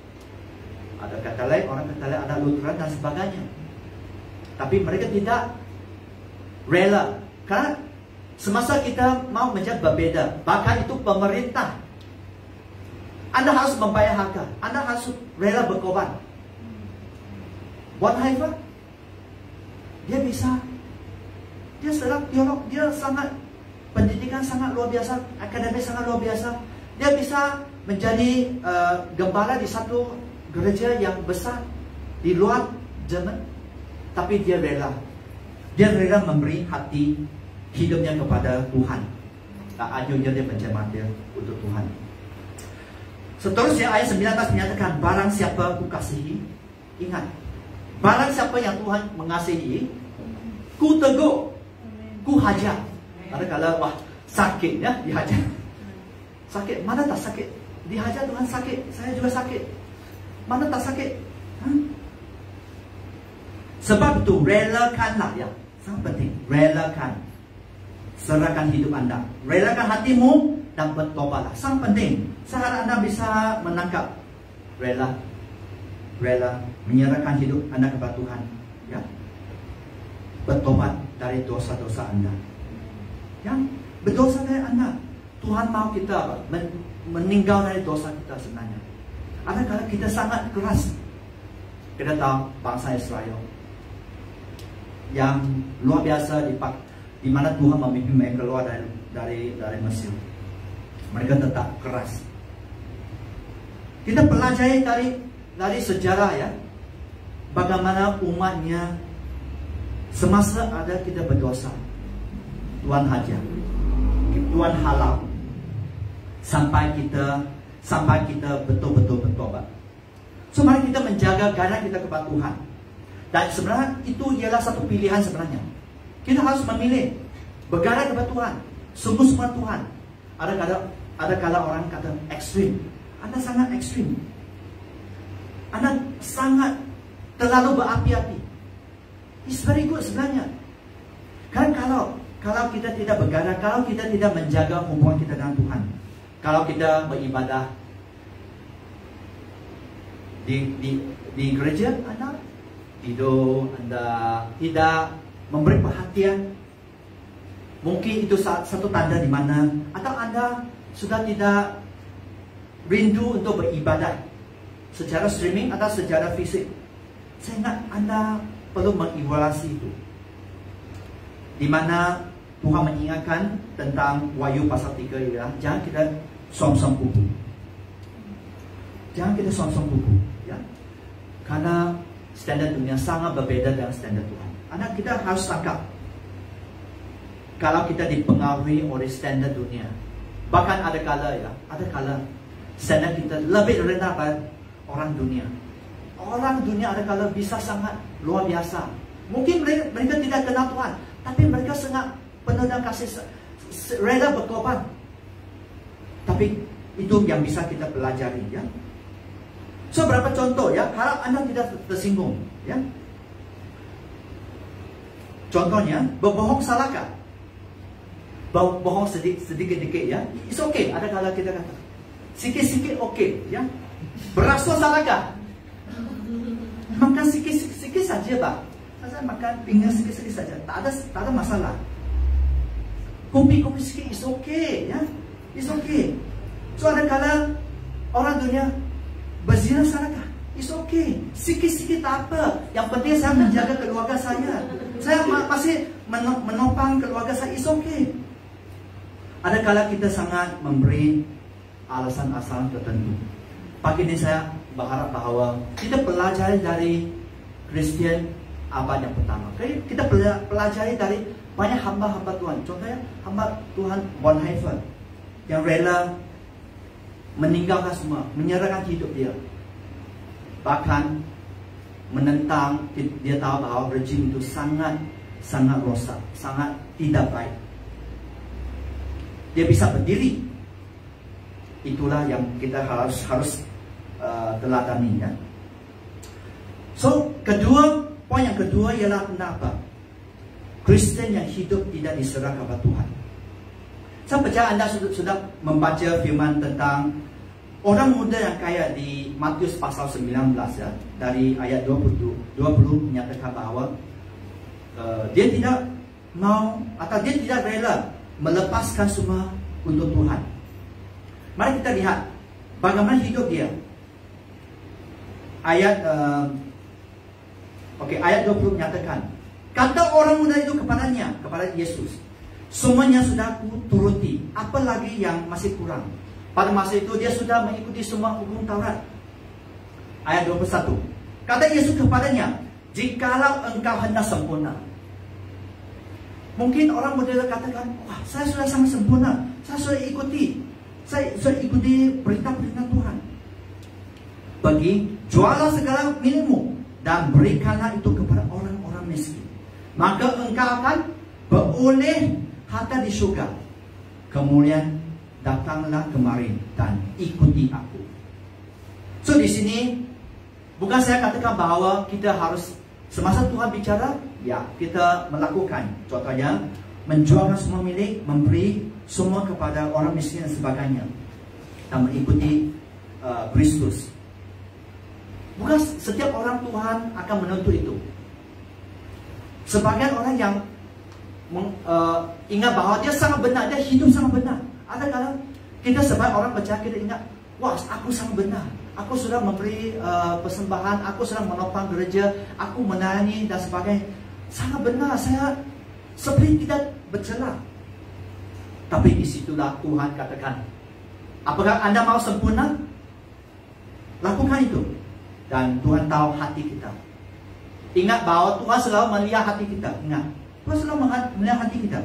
Ada Katolik, orang Katolik, ada Lutheran dan sebagainya. Tapi mereka tidak rela, karena semasa kita mau menjadi berbeda, bahkan itu pemerintah, Anda harus membayar harga, Anda harus rela berkorban. Bonhoeffer, dia bisa, dia sedang teolog, dia sangat pendidikan sangat luar biasa, akademik sangat luar biasa. Dia bisa menjadi uh, gembala di satu gereja yang besar di luar Jerman, tapi dia rela, dia rela memberi hati hidupnya kepada Tuhan. Tak ajunya dia menjadi untuk Tuhan. Seterusnya ayat sembilan belas menyatakan, barang siapa ku kasihi, ingat, barang siapa yang Tuhan mengasihi, ku tegur, ku hajar. Ada kala wah sakit ya dihajar. Sakit, mana tak sakit? Dihajar Tuhan sakit, saya juga sakit. Mana tak sakit? Hah? Sebab itu relakanlah, ya, sangat penting. Relakan, serahkan hidup Anda, relakan hatimu dan bertobatlah. Sangat penting. Saya harap Anda bisa menangkap rela, rela menyerahkan hidup Anda kepada Tuhan, ya, bertobat dari dosa-dosa Anda. Yang berdosa dari Anda, Tuhan mau kita apa? Men meninggal dari dosa kita sebenarnya. Ada kala kita sangat keras. Kita tahu bangsa Israel yang luar biasa di, di mana Tuhan memimpin mereka keluar dari dari dari Mesir. Mereka tetap keras. Kita pelajari dari dari sejarah ya, bagaimana umatnya semasa ada kita berdosa, Tuhan hajar, Tuhan halau, sampai kita sampai kita betul-betul bertobat. So mari kita menjaga karena kita kepada Tuhan. Dan sebenarnya itu ialah satu pilihan sebenarnya. Kita harus memilih bergara kepada Tuhan, sungguh-sungguh Tuhan. Ada kala ada kala orang kata ekstrim. Anda sangat ekstrim. Anda sangat terlalu berapi-api. It's very good sebenarnya. Kan kalau kalau kita tidak bergara, kalau kita tidak menjaga hubungan kita dengan Tuhan, kalau kita beribadah di di di gereja, Anda tidur, Anda tidak memberi perhatian. Mungkin itu satu tanda di mana atau Anda sudah tidak rindu untuk beribadah secara streaming atau secara fisik. Saya ingat Anda perlu mengevaluasi itu. Di mana Tuhan mengingatkan tentang Wahyu pasal tiga ya, jangan kita som-som kuku. Jangan kita som-som kuku, ya. Karena standar dunia sangat berbeda dengan standar Tuhan. Anak kita harus tangkap. Kalau kita dipengaruhi oleh standar dunia, bahkan ada kala ya, ada kala standar kita lebih rendah pada orang dunia. Orang dunia ada kala bisa sangat luar biasa. Mungkin mereka, mereka tidak kenal Tuhan, tapi mereka sangat penuh dengan kasih, rela berkorban. Tapi itu yang bisa kita pelajari ya. So berapa contoh ya, harap Anda tidak tersinggung ya. Contohnya, berbohong salahkah? Bohong sedikit-sedikit ya, it's okay. Ada kala kita kata sikit-sikit okay ya. Berasuah salahkah? Makan sikit-sikit saja Pak. Saya makan pinggan sikit-sikit saja, tak ada tak ada masalah. Kopi-kopi sikit is okay ya, it's okay. So ada kala orang dunia berzina salahkah? It's okay, sikit-sikit tak apa. Yang penting saya menjaga keluarga saya. Saya masih menopang keluarga saya, it's okay. Ada kala kita sangat memberi alasan-alasan tertentu. Pagi ini saya berharap bahawa kita pelajari dari Kristian abad yang pertama. Kita pelajari dari banyak hamba-hamba Tuhan. Contohnya hamba Tuhan Bonhoeffer yang rela meninggalkan semua, menyerahkan hidup dia. Bahkan menentang, dia tahu bahawa rejim itu sangat sangat rosak, sangat tidak baik. Dia bisa berdiri. Itulah yang kita harus harus uh, teladani ya. So kedua, poin yang kedua ialah kenapa Kristen yang hidup tidak diserah kepada Tuhan. Saya percaya Anda sudah, sudah membaca firman tentang orang muda yang kaya di Matius pasal sembilan belas ya, dari ayat dua puluh menyatakan bahawa uh, dia tidak mau atau dia tidak rela melepaskan semua untuk Tuhan. Mari kita lihat bagaimana hidup dia. Ayat uh, Oke, okay, ayat dua puluh menyatakan, kata orang muda itu kepadanya, kepada Yesus, semuanya sudah aku turuti, apalagi yang masih kurang. Pada masa itu dia sudah mengikuti semua hukum Taurat. Ayat dua puluh satu, kata Yesus kepadanya, jikalau engkau hendak sempurna. Mungkin orang muda katakan, wah saya sudah sangat sempurna, saya sudah ikuti, saya sudah ikuti perintah-perintah Tuhan. Pergi, jualah segala milikmu dan berikanlah itu kepada orang-orang miskin. Maka engkau akan beroleh harta di surga. Kemudian datanglah kemari dan ikuti aku. So di sini bukan saya katakan bahawa kita harus semasa Tuhan bicara, ya kita melakukan. Contohnya menjualkan semua milik, memberi semua kepada orang miskin dan sebagainya, dan mengikuti uh, Kristus. Bukan setiap orang Tuhan akan menuntut itu. Sebagian orang yang meng, uh, ingat bahawa dia sangat benar, dia hidup sangat benar. Ada kadang kita sebagai orang percaya kita ingat, wah aku sangat benar, aku sudah memberi uh, persembahan, aku sudah menopang gereja, aku melayani dan sebagainya. Sangat benar, saya seperti tidak bercela. Tapi disitulah Tuhan katakan, apakah Anda mau sempurna? Lakukan itu. Dan Tuhan tahu hati kita. Ingat bahwa Tuhan selalu melihat hati kita. Ingat, Tuhan selalu melihat hati kita.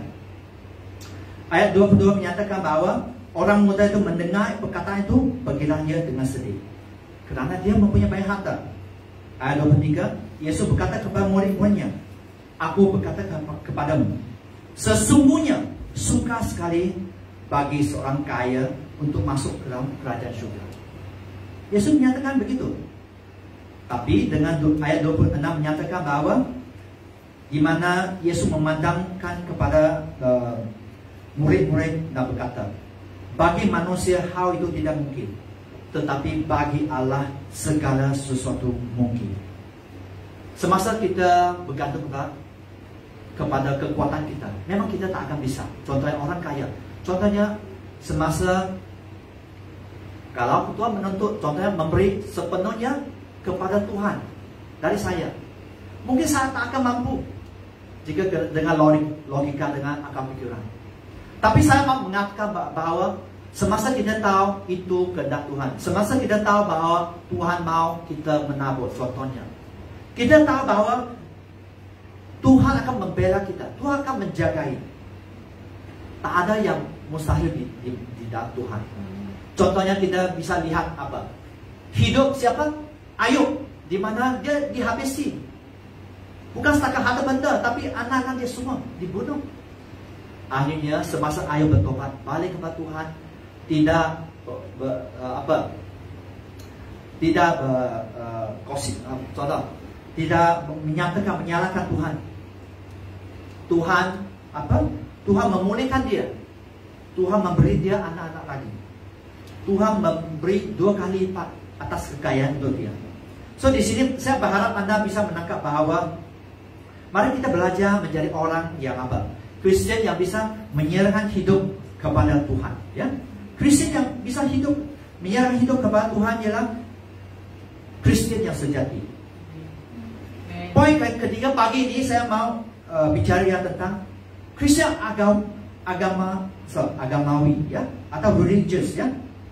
Ayat dua puluh dua menyatakan bahwa orang muda itu mendengar perkataan itu, pergilah ia dengan sedih, kerana dia mempunyai banyak harta. Ayat dua puluh tiga, Yesus berkata kepada murid-muridnya, aku berkata kepadamu, sesungguhnya suka sekali bagi seorang kaya untuk masuk ke dalam kerajaan surga. Yesus menyatakan begitu. Tapi dengan ayat dua puluh enam menyatakan bahwa di mana Yesus memandangkan kepada uh, murid-murid dan berkata, bagi manusia hal itu tidak mungkin, tetapi bagi Allah segala sesuatu mungkin. Semasa kita bergantung kepada kekuatan kita, memang kita tak akan bisa. Contohnya orang kaya, contohnya semasa kalau Tuhan menuntut, contohnya memberi sepenuhnya kepada Tuhan dari saya, mungkin saya tak akan mampu jika dengan logika, dengan akal pikiran. Tapi saya mau mengatakan bahwa semasa kita tahu itu kehendak Tuhan, semasa kita tahu bahwa Tuhan mau kita menabur, contohnya kita tahu bahwa Tuhan akan membela kita, Tuhan akan menjagai. Tak ada yang mustahil di, di, di dalam Tuhan. Contohnya kita bisa lihat apa? Hidup siapa? Ayub, di mana dia dihabisi. Bukan setakat harta benda, tapi anak-anak dia semua dibunuh. Akhirnya semasa Ayub bertobat, balik kepada Tuhan, tidak ber, uh, apa? Tidak ber, uh, kosi, uh, contoh, tidak menyatakan menyalahkan Tuhan. Tuhan apa? Tuhan memulihkan dia. Tuhan memberi dia anak-anak lagi. Tuhan memberi dua kali lipat atas kekayaan untuk dia. So di sini saya berharap Anda bisa menangkap bahwa mari kita belajar menjadi orang yang apa? Kristen yang bisa menyerahkan hidup kepada Tuhan, ya. Kristen yang bisa hidup menyerahkan hidup kepada Tuhan ialah Kristen yang sejati. Poin ketiga pagi ini saya mau uh, bicara tentang Kristen agama agama so, agamawi, ya, atau religious, ya.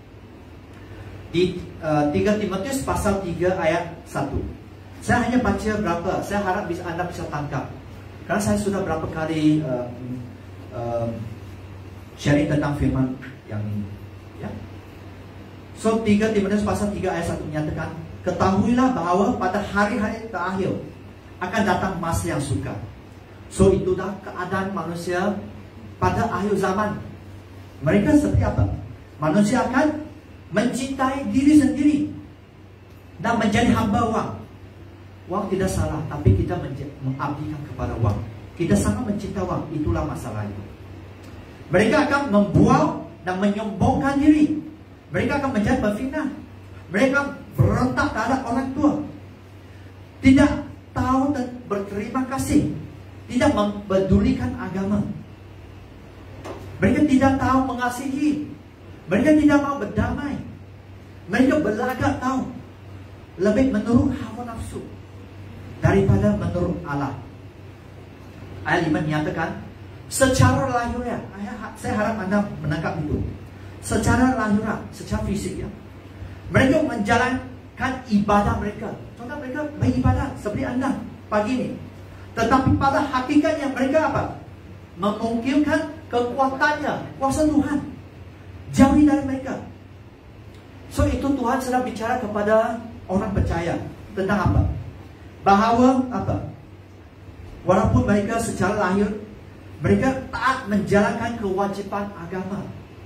Di uh, tiga Timotius pasal tiga ayat satu. Saya hanya baca berapa, saya harap bisa Anda bisa tangkap. Karena saya sudah berapa kali uh, uh, sharing tentang firman yang ini, ya. So tiga Timotius pasal tiga ayat satu menyatakan, ketahuilah bahwa pada hari-hari terakhir akan datang masa yang sukar. So itulah keadaan manusia pada akhir zaman. Mereka seperti apa? Manusia akan mencintai diri sendiri dan menjadi hamba wang. Wang tidak salah, tapi kita mengabdikan kepada wang. Kita sangat mencintai wang, itulah masalah itu. Mereka akan membual dan menyombongkan diri. Mereka akan menjadi pemfitnah. Mereka berontak terhadap orang tua. Tidak tahu dan berterima kasih. Tidak mempedulikan agama. Mereka tidak tahu mengasihi. Mereka tidak mau berdamai. Mereka berlagak tahu lebih menurut hawa nafsu daripada menurut Allah. Ayat lima menyatakan, secara lahiriah, saya harap Anda menangkap itu. Secara lahiriah, secara fisik, ya, mereka menjalankan ibadah mereka. Contoh mereka beribadah seperti Anda pagi ini. Tetapi pada hakikatnya mereka apa? Memungkinkan kekuatannya, kuasa Tuhan jauhi dari mereka. So itu Tuhan sedang bicara kepada orang percaya tentang apa? Bahwa apa? Walaupun mereka secara lahir mereka taat menjalankan kewajiban agama,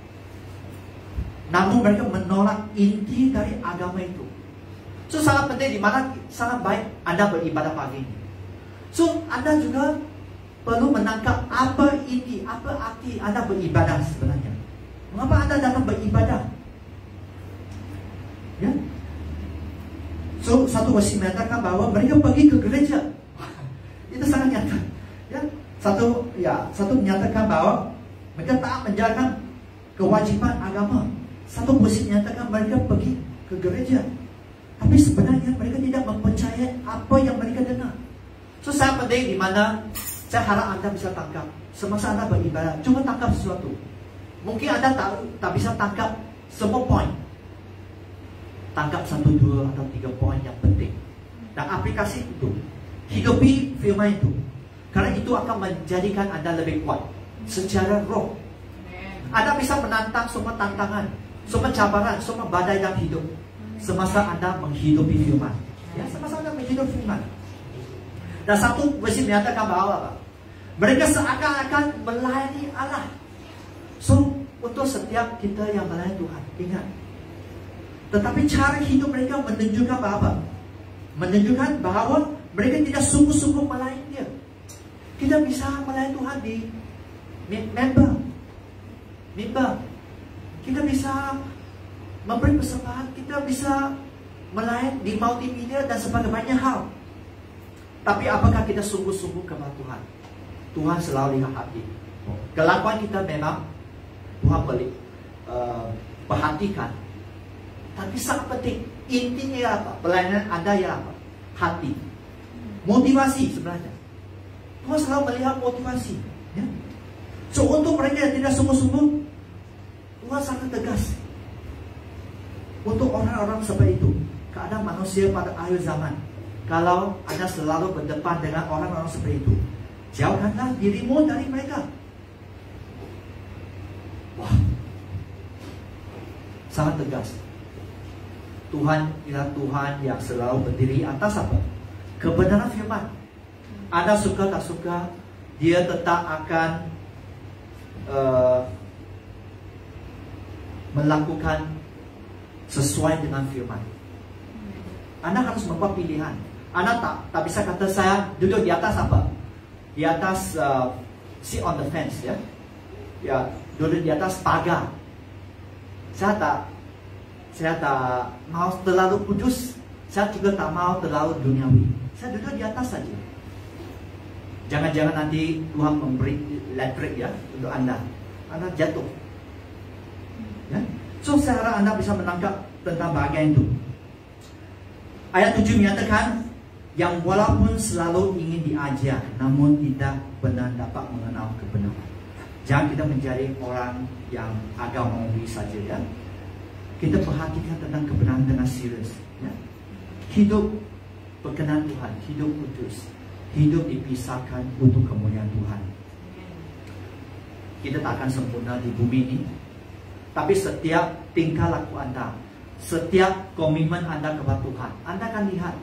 namun mereka menolak inti dari agama itu. So sangat penting, di mana sangat baik Anda beribadah pagi ini. So Anda juga perlu menangkap apa inti, apa arti Anda beribadah sebenarnya. Mengapa Anda datang beribadah? Ya. So satu versi menyatakan bahwa mereka pergi ke gereja. Itu sangat nyata. Ya. Satu ya, satu menyatakan bahwa mereka tak menjalankan kewajiban agama. Satu posisi menyatakan mereka pergi ke gereja, tapi sebenarnya mereka tidak mempercayai apa yang mereka dengar. So sangat penting di mana saya harap anda bisa tangkap semasa anda beribadah. Cuma tangkap sesuatu. Mungkin anda tak, tak bisa tangkap semua poin. Tangkap satu, dua atau tiga poin yang penting dan aplikasi itu. Hidupi firman itu, karena itu akan menjadikan anda lebih kuat secara roh. Anda bisa menantang semua tantangan, semua cabaran, semua badai dalam hidup semasa anda menghidupi firman. Ya, semasa anda menghidupi firman. Dan satu versi menyatakan bahawa apa? Mereka seakan-akan melayani Allah. So, untuk setiap kita yang melayani Tuhan, ingat. Tetapi cara hidup mereka menunjukkan apa? Menunjukkan bahawa mereka tidak sungguh-sungguh melayani Dia. Kita bisa melayani Tuhan di member, member. Kita bisa memberi persembahan, kita bisa melayani di multimedia dan sebagainya, banyak hal. Tapi apakah kita sungguh-sungguh kepada Tuhan? Tuhan selalu lihat hati. Kelakuan kita memang Tuhan boleh uh, perhatikan. Tapi sangat penting, intinya apa? Pelayanan anda ya apa? Hati. Motivasi sebenarnya. Tuhan selalu melihat motivasi. Ya? So untuk mereka yang tidak sungguh-sungguh, Tuhan sangat tegas. Untuk orang-orang seperti itu, keadaan manusia pada akhir zaman, kalau anda selalu berdepan dengan orang-orang seperti itu, jauhkanlah dirimu dari mereka. Wah, sangat tegas. Tuhan ialah Tuhan yang selalu berdiri atas apa? Kebenaran firman. Anda suka tak suka, Dia tetap akan uh, melakukan sesuai dengan firman. Anda harus membuat pilihan. Anda tak tak bisa kata saya duduk di atas apa? Di atas uh, sit on the fence, ya. Ya, duduk di atas pagar. Saya tak Saya tak mau terlalu kudus, saya juga tak mau terlalu duniawi. Saya duduk di atas saja. Jangan-jangan nanti Tuhan memberi elektrik ya untuk anda, anda jatuh. Ya? So saya harap anda bisa menangkap tentang bahagian itu. Ayat tujuh menyatakan, yang walaupun selalu ingin diajar, namun tidak benar dapat mengenal kebenaran. Jangan kita menjadi orang yang agamawi saja, ya. Kita perhatikan tentang kebenaran dengan serius, ya. Hidup berkenan Tuhan, hidup kudus, hidup dipisahkan untuk kemuliaan Tuhan. Kita tak akan sempurna di bumi ini, tapi setiap tingkah laku anda, setiap komitmen anda kepada Tuhan, anda akan lihat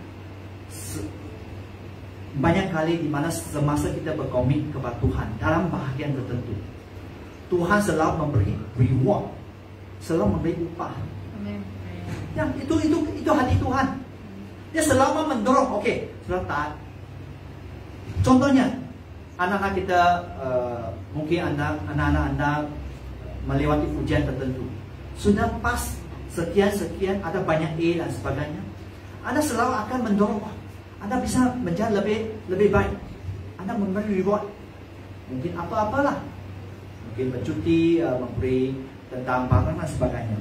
banyak kali di mana semasa kita berkomit kepada Tuhan dalam bahagian tertentu, Tuhan selalu memberi reward, selalu memberi upah. Amen. Ya, itu itu itu hati Tuhan. Dia selalu mendorong. Oke, okay, sudah taat. Contohnya, anak-anak kita uh, mungkin anda, anak-anak anda melewati ujian tertentu, sudah pas sekian sekian, ada banyak A dan sebagainya. Anda selalu akan mendorong. Anda bisa menjadi lebih lebih baik. Anda memberi reward. Mungkin apa-apalah. Mungkin bercuti, uh, memberi tentang pangan dan sebagainya.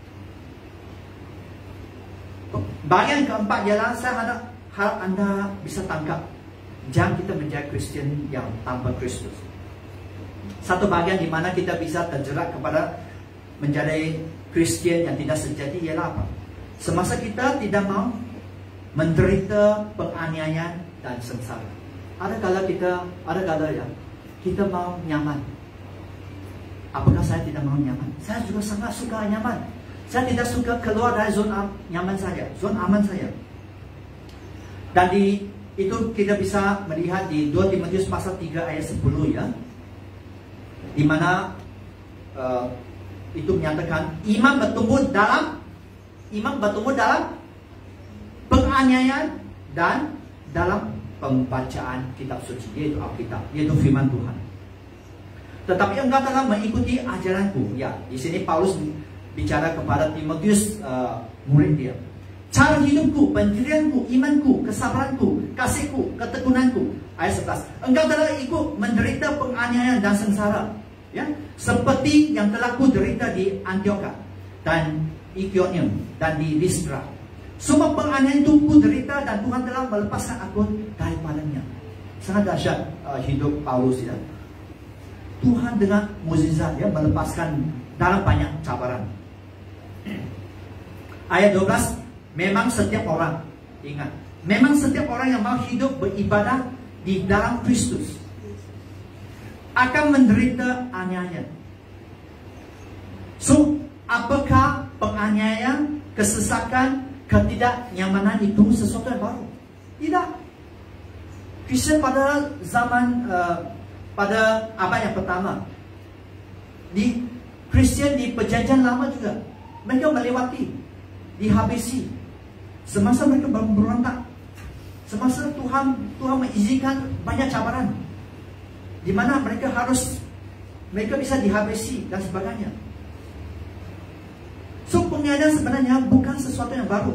Bagian keempat ialah saya harap, harap anda bisa tangkap, jangan kita menjadi Kristen yang tanpa Kristus. Satu bagian di mana kita bisa terjerat kepada menjadi Kristen yang tidak sejati ialah apa? Semasa kita tidak mau menderita penganiayaan dan sengsara. Ada kala kita, ada kala ya, kita mau nyaman. Apakah saya tidak mau nyaman? Saya juga sangat suka nyaman. Saya tidak suka keluar dari zona nyaman saja, zona aman saja. Dan di itu kita bisa melihat di dua Timotius pasal tiga ayat sepuluh, ya, di mana uh, itu menyatakan iman bertumbuh dalam iman bertumbuh dalam penganiayaan dan dalam pembacaan kitab suci, yaitu Alkitab, yaitu firman Tuhan. Tetapi engkau telah mengikuti ajaranku. Ya, di sini Paulus bicara kepada Timotius, uh, murid dia. Cara hidupku, pendirianku, imanku, kesabaranku, kasihku, ketekunanku. Ayat sebelas. Engkau telah ikut menderita penganiayaan dan sengsara. Ya, seperti yang telah kuderita di Antioquia dan Iconium dan di Listra. Semua penganiayaan itu kuderita dan Tuhan telah melepaskan aku daripadanya. Sangat dahsyat uh, hidup Paulus ya. Tuhan dengan mukjizat ya melepaskan dalam banyak cabaran. Ayat dua belas, memang setiap orang, ingat, memang setiap orang yang mau hidup beribadah di dalam Kristus akan menderita aniaya. So, apakah penganiayaan, kesesakan, ketidaknyamanan itu sesuatu yang baru? Tidak. Kristen pada zaman uh, pada abad yang pertama, di Kristen di perjanjian lama juga, mereka melewati, dihabisi semasa mereka berontak, semasa Tuhan Tuhan mengizinkan banyak cabaran, di mana mereka harus mereka bisa dihabisi dan sebagainya. So penganiayaan sebenarnya bukan sesuatu yang baru.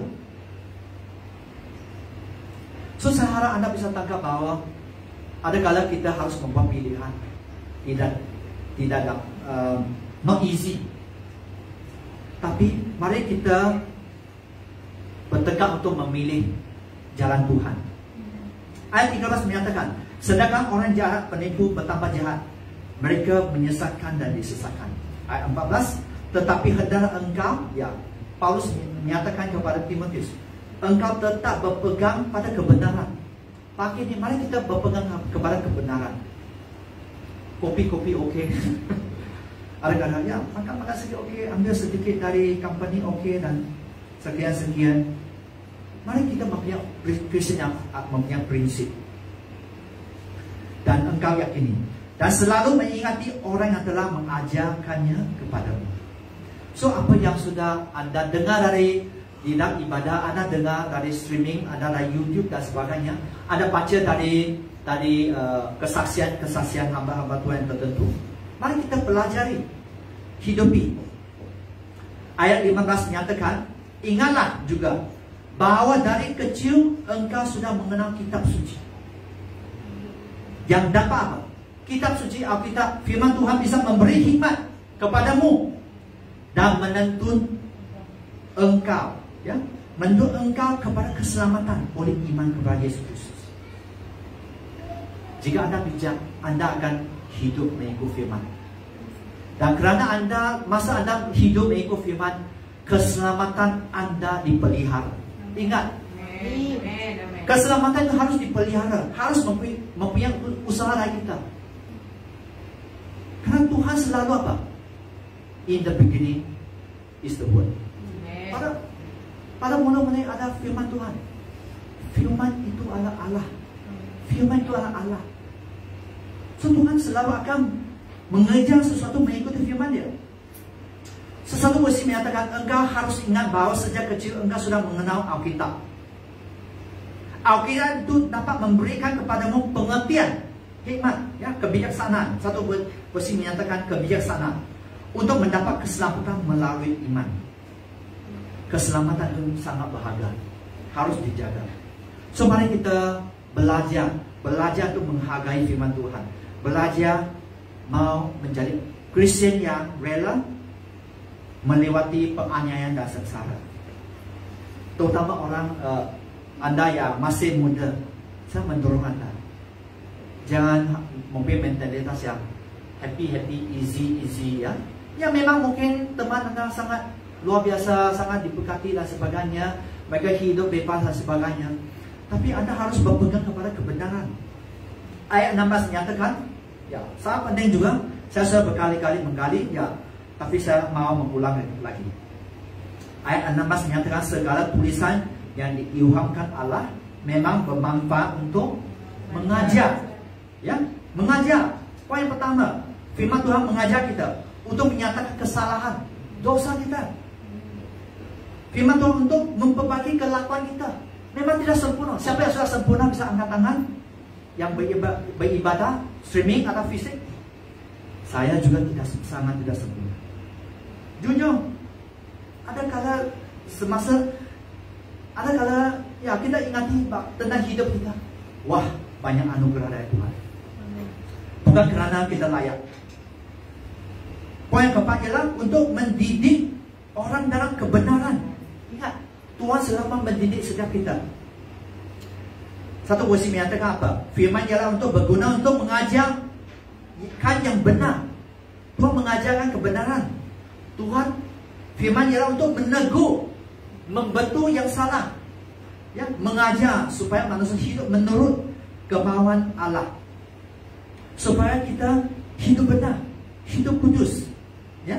So saya harap anda bisa tangkap bahwa ada kala kita harus membuat pilihan, tidak tidak uh, not easy. Tapi mari kita bertekad untuk memilih jalan Tuhan. Ayat tiga belas menyatakan, sedangkan orang jahat penipu bertambah jahat, mereka menyesatkan dan disesatkan. Ayat empat belas, tetapi hendaklah engkau, ya, Paulus menyatakan kepada Timotius, engkau tetap berpegang pada kebenaran. Pagi ini mari kita berpegang kepada kebenaran. Kopi-kopi oke. Okay. Ada kadang ya makan-makan sedikit oke, okay. Ambil sedikit dari company oke okay. Dan sekian-sekian. Mari kita mempunyai Kristen yang mempunyai prinsip. Dan engkau yakini dan selalu mengingati orang yang telah mengajarkannya kepadamu. So apa yang sudah anda dengar dari tidak ibadah, anda dengar dari streaming, ada dari YouTube dan sebagainya, ada baca dari dari uh, kesaksian-kesaksian hamba-hamba Tuhan tertentu. Mari kita pelajari, hidupi. Ayat lima belas menyatakan, ingatlah juga bahwa dari kecil engkau sudah mengenal kitab suci. Yang dapat apa? Kitab suci Alkitab, firman Tuhan bisa memberi hikmat kepadamu dan menuntun engkau, ya, menuntun engkau kepada keselamatan oleh iman kepada Yesus Kristus. Jika anda bijak, anda akan hidup mengikut firman. Dan kerana anda, masa anda hidup mengikut firman, keselamatan anda dipelihara. Ingat, keselamatan itu harus dipelihara, harus mempunyai usaha dari kita. Karena Tuhan selalu apa? In the beginning is the word. Pada pada mula-mula ada firman Tuhan. Firman itu adalah Allah. Firman itu adalah Allah. So Tuhan selalu akan mengejar sesuatu mengikuti firman dia. Sesuatu versi menyatakan engkau harus ingat bahwa sejak kecil engkau sudah mengenal Alkitab. Alkitab itu dapat memberikan kepadamu pengertian, hikmat, ya, kebijaksanaan. Satu versi menyatakan kebijaksanaan untuk mendapat keselamatan melalui iman. Keselamatan itu sangat berharga, harus dijaga. So mari kita belajar, belajar untuk menghargai firman Tuhan, belajar mau menjadi Kristen yang rela melewati penganiayaan dan sengsara. Terutama orang uh, anda yang masih muda, saya mendorong anda jangan mempunyai mentalitas yang happy happy easy easy ya. Ya memang mungkin teman anda sangat luar biasa, sangat diberkati dan sebagainya, mereka hidup bebas dan sebagainya. Tapi anda harus berpegang kepada kebenaran. Ayat enam belas menyatakan, ya, sangat penting juga. Saya sudah berkali-kali menggali, ya, tapi saya mau mengulang lagi. Ayat enam belas menyatakan segala tulisan yang diilhamkan Allah memang bermanfaat untuk mengajar, ya, mengajar. Poin pertama, firman Tuhan mengajar kita untuk menyatakan kesalahan, dosa kita. Firman Tuhan untuk memperbaiki kelakuan kita. Memang tidak sempurna. Siapa yang sudah sempurna bisa angkat tangan? Yang beribadah, streaming atau fisik? Saya juga tidak, sangat tidak sempurna. Jujur, ada kala semasa, ada kala ya kita ingati tentang hidup kita. Wah, banyak anugerah dari Tuhan. Bukan kerana kita layak, Poin keempat ialah untuk mendidik orang dalam kebenaran. Ingat, Tuhan selama mendidik setiap kita. Satu versi menyatakan apa? Firman ialah untuk berguna untuk mengajarkan yang benar. Tuhan mengajarkan kebenaran. Tuhan, firman ialah untuk menegur, membetul yang salah, ya, mengajar supaya manusia hidup menurut kemauan Allah, supaya kita hidup benar, hidup kudus, ya.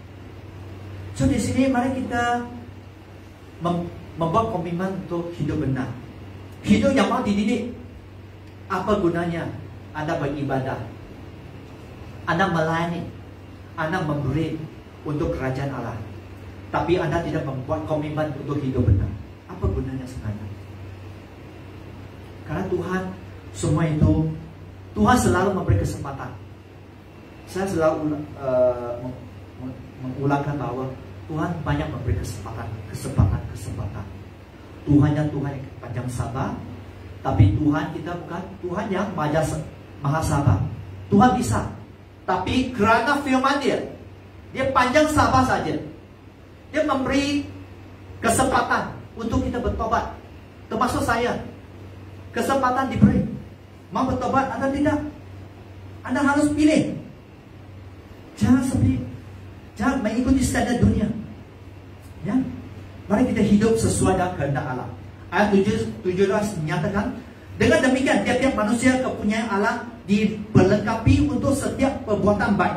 So di sini mari kita mem membuat komitmen untuk hidup benar. Hidup yang mau dididik. Apa gunanya Anda beribadah, Anda melayani, Anda memberi untuk kerajaan Allah, tapi Anda tidak membuat komitmen untuk hidup benar? Apa gunanya sebenarnya? Karena Tuhan, semua itu Tuhan selalu memberi kesempatan. Saya selalu uh, mengulangkan bahwa Tuhan banyak memberi kesempatan, kesempatan, kesempatan. Tuhan yang Tuhan yang panjang sabar, tapi Tuhan kita bukan Tuhan yang maha, maha sabar. Tuhan bisa, tapi kerana firman Dia, Dia panjang sabar saja. Dia memberi kesempatan untuk kita bertobat, termasuk saya. Kesempatan diberi, mau bertobat atau tidak, Anda harus pilih. Jangan seperti, jangan mengikuti standar dunia, ya. Mari kita hidup sesuai dengan kehendak Allah. Ayat tujuh belas menyatakan, dengan demikian tiap-tiap manusia kepunyaan Allah diperlengkapi untuk setiap perbuatan baik.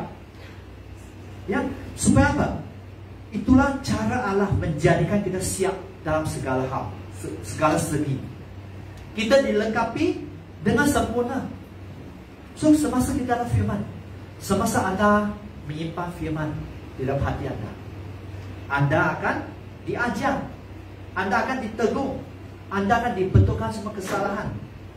Ya, supaya apa? Itulah cara Allah menjadikan kita siap dalam segala hal, segala segi. Kita dilengkapi dengan sempurna. So, semasa kita dalam firman, semasa Anda menyimpan firman di dalam hati Anda, Anda akan diajar, Anda akan ditegur, Anda akan dibetulkan semua kesalahan.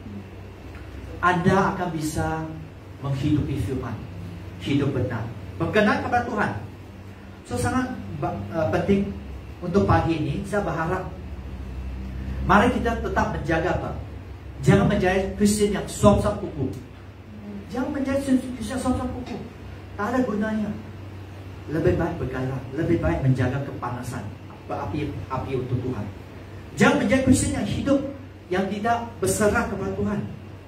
Anda akan bisa menghidupi firman, hidup benar, berkenan kepada Tuhan. So, sangat uh, penting untuk pagi ini. Saya berharap mari kita tetap menjaga apa? Jangan menjadi Kristen yang suam-suam kuku. Jangan menjadi Kristen yang suam-suam kuku. Tak ada gunanya. Lebih baik bergairah, lebih baik menjaga kepanasan, berapi-api untuk Tuhan. Jangan menjadi Kristen yang hidup, yang tidak berserah kepada Tuhan.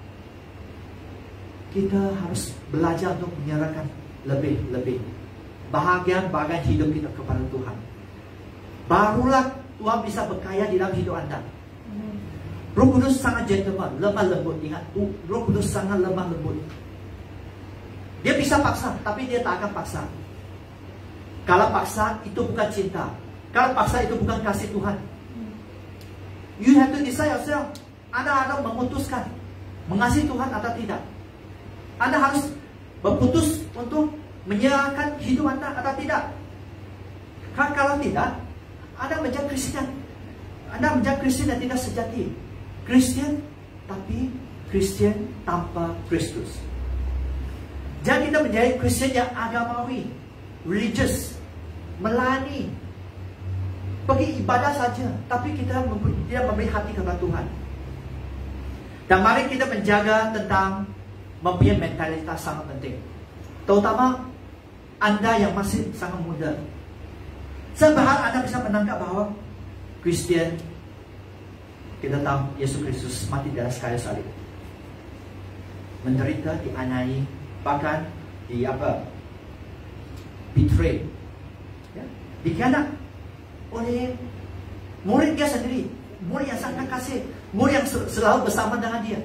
Kita harus belajar untuk menyerahkan lebih-lebih bahagian-bahagian hidup kita kepada Tuhan. Barulah Tuhan bisa berkaya di dalam hidup Anda. Roh Kudus sangat gentleman, lemah lembut. Ingat, Roh Kudus sangat lemah lembut. Dia bisa paksa, tapi dia tak akan paksa. Kalau paksa, itu bukan cinta. Kalau paksa, itu bukan kasih Tuhan. You have to decide yourself. Anda harus memutuskan mengasihi Tuhan atau tidak. Anda harus berputus untuk menyerahkan hidup Anda atau tidak. Karena kalau tidak, Anda menjadi Kristen. Anda menjadi Kristen yang tidak sejati. Kristen, tapi Kristen tanpa Kristus. Jangan kita menjadi Kristen yang agamawi, religious, melayani, pergi ibadah saja, tapi kita tidak memberi hati kepada Tuhan. Dan mari kita menjaga tentang mempunyai mentalitas sangat penting, terutama Anda yang masih sangat muda. Saya berharap Anda bisa menangkap bahwa Kristen, kita tahu Yesus Kristus mati di atas kayu salib, menderita, dianiaya, bahkan di apa, betray, ya, dikhianat oleh murid dia sendiri, murid yang sangat kasih, murid yang selalu bersama dengan dia.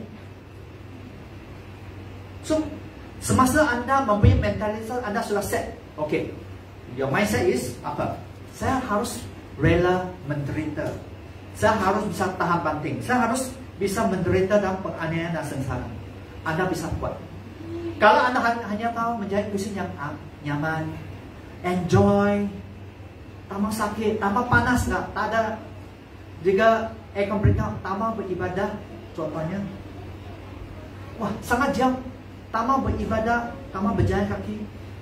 So, semasa Anda mempunyai mentalitas, Anda sudah set, okay, your mindset is apa? Saya harus rela menderita. Saya harus bisa tahan banting. Saya harus bisa menderita dalam penganiayaan dan sengsara. Anda bisa buat. Kalau Anda hanya tahu menjadi Kristen yang nyaman, enjoy, tambah sakit, tambah panas, nggak, tak ada juga aircon berita, tambah beribadah, contohnya, wah sangat jauh, tambah beribadah, tambah berjalan kaki,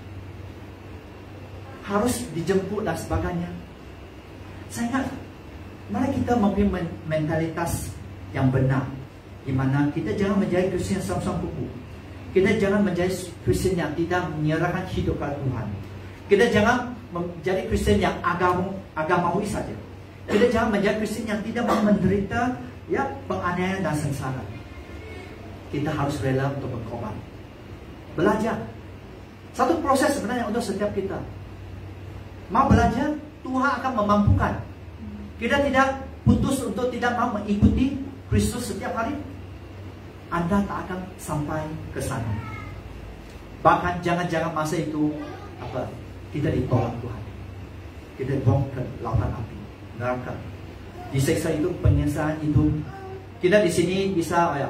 harus dijemput dan sebagainya. Saya ingat, mari kita mempunyai mentalitas yang benar, di mana kita jangan menjadi Kristen yang sam-sam kuku. Kita jangan menjadi Kristen yang tidak menyerahkan hidup kepada Tuhan. Kita jangan menjadi Kristen yang agama agamawi saja. Kita jangan menjadi Kristen yang tidak mau menderita ya penganiayaan dan sengsara. Kita harus rela untuk berkorban. Belajar. Satu proses sebenarnya untuk setiap kita. Mau belajar, Tuhan akan memampukan. Kita tidak putus untuk tidak mau mengikuti Kristus setiap hari. Anda tak akan sampai ke sana. Bahkan jangan-jangan masa itu apa? Kita ditolak Tuhan. Kita dibuang ke lautan api, neraka. Disiksa itu, penyesalan itu. Kita di sini bisa oh ya,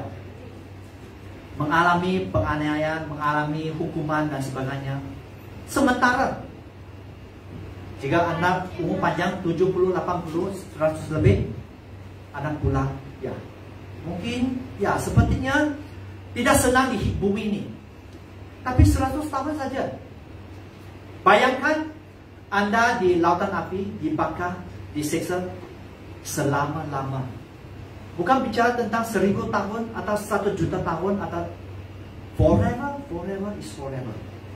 mengalami penganiayaan, mengalami hukuman dan sebagainya. Sementara jika anak umur panjang tujuh puluh, delapan puluh, seratus lebih, anak pulang, ya mungkin ya sepertinya tidak senang di bumi ini. Tapi seratus tahun saja. Bayangkan Anda di lautan api, dibakar, disiksa selama-lama. Bukan bicara tentang seribu tahun atau satu juta tahun atau forever, forever is forever.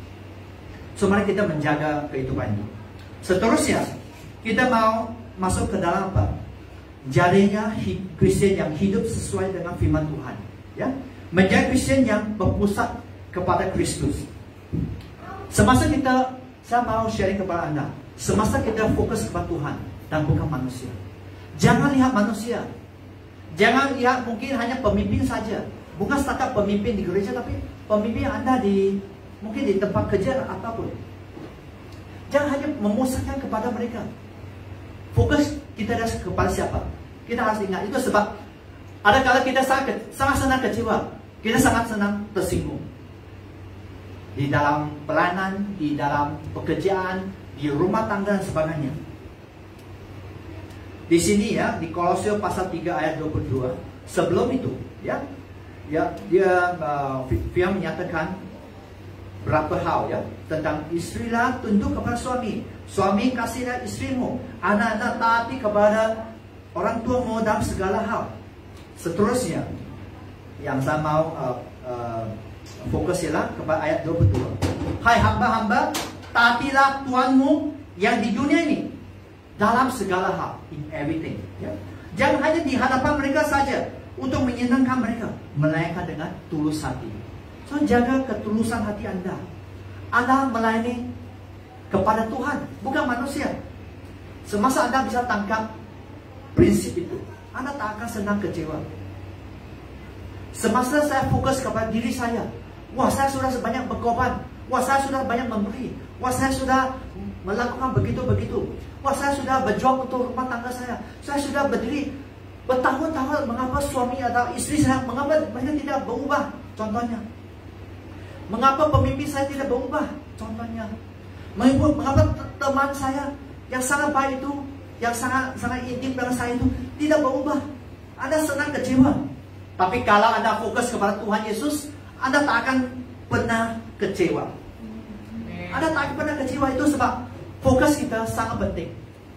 So mari kita menjaga kehidupan itu. Seterusnya kita mau masuk ke dalam apa? Jadinya Kristen yang hidup sesuai dengan firman Tuhan, ya. Menjadi Kristen yang berpusat kepada Kristus. Semasa kita, saya mau sharing kepada Anda, semasa kita fokus kepada Tuhan dan bukan manusia. Jangan lihat manusia. Jangan lihat mungkin hanya pemimpin saja. Bukan setakat pemimpin di gereja, tapi pemimpin Anda di mungkin di tempat kerja apapun. Jangan hanya memusatkan kepada mereka. Fokus kita ada kepada siapa? Kita harus ingat itu sebab ada kala kita sangat sangat senang kecewa, kita sangat senang tersinggung. Di dalam pelayanan, di dalam pekerjaan, di rumah tangga dan sebagainya. Di sini ya, di Kolose pasal tiga ayat dua puluh dua, sebelum itu ya, ya dia uh, firman menyatakan berapa hal ya tentang istrilah tunduk kepada suami, suami kasihlah istrimu, anak-anak taati kepada orang tuamu dalam segala hal. Seterusnya yang saya mau uh, uh, fokus ialah kepada ayat dua puluh dua. Hai hamba-hamba, taatilah Tuhanmu yang di dunia ini dalam segala hal, in everything. Ya. Jangan hanya di hadapan mereka saja untuk menyenangkan mereka, melainkan dengan tulus hati. So, jaga ketulusan hati Anda. Anda melayani kepada Tuhan, bukan manusia. Semasa Anda bisa tangkap prinsip itu, Anda tak akan senang kecewa. Semasa saya fokus kepada diri saya, wah saya sudah sebanyak berkorban, wah saya sudah banyak memberi, wah saya sudah melakukan begitu-begitu, wah saya sudah berjuang untuk rumah tangga saya, saya sudah berdiri bertahun-tahun, mengapa suami atau istri saya, mengapa mereka tidak berubah? Contohnya, mengapa pemimpin saya tidak berubah? Contohnya, mengapa teman saya yang sangat baik itu, yang sangat sangat intim dengan saya itu tidak berubah? Anda senang kecewa. Tapi kalau Anda fokus kepada Tuhan Yesus, Anda tak akan pernah kecewa. Anda tak akan pernah kecewa, itu sebab fokus kita sangat penting.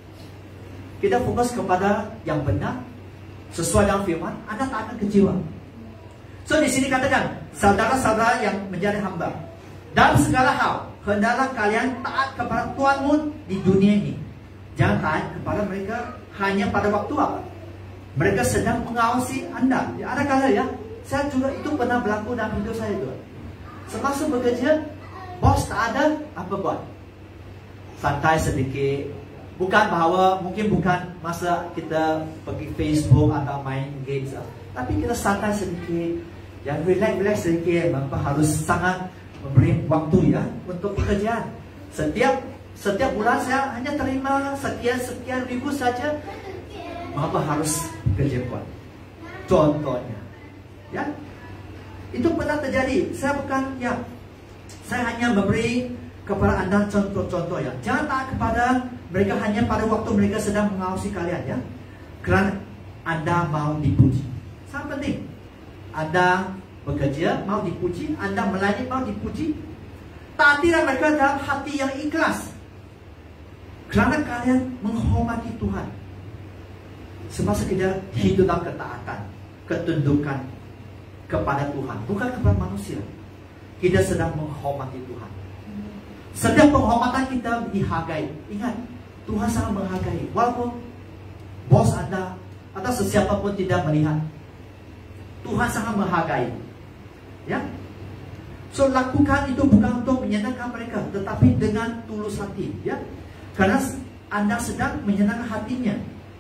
Kita fokus kepada yang benar, sesuai dengan firman, Anda tak akan kecewa. So di sini katakan, saudara-saudara yang menjadi hamba, dalam segala hal, hendaklah kalian taat kepada Tuhanmu di dunia ini. Jangan taat kepada mereka hanya pada waktu apa? Mereka sedang mengawasi Anda. Ya, ada kala ya, saya juga itu pernah berlaku dalam hidup saya juga. Semasa bekerja, bos tak ada, apa buat? Santai sedikit. Bukan bahwa mungkin bukan masa kita pergi Facebook atau main games, tapi kita santai sedikit, yang relax-relax sedikit. Maka harus sangat memberi waktu ya untuk pekerjaan. Setiap setiap bulan saya hanya terima sekian sekian ribu saja. Maka harus kerja kuat. Contohnya, ya, itu pernah terjadi. Saya bukan ya, saya hanya memberi kepada Anda contoh-contoh ya. Jangan taat kepada mereka hanya pada waktu mereka sedang mengawasi kalian ya. Kerana Anda mau dipuji. Sangat penting. Anda bekerja mau dipuji, Anda melayani mau dipuji. Taatilah mereka dalam hati yang ikhlas. Kerana kalian menghormati Tuhan. Semasa kita hidup dalam ketaatan, ketundukan kepada Tuhan, bukan kepada manusia. Kita sedang menghormati Tuhan. Setiap penghormatan kita dihargai. Ingat, Tuhan sangat menghargai. Walaupun bos Anda atau sesiapa pun tidak melihat, Tuhan sangat menghargai. Ya. So lakukan itu bukan untuk menyenangkan mereka, tetapi dengan tulus hati. Ya. Karena Anda sedang menyenangkan hatinya.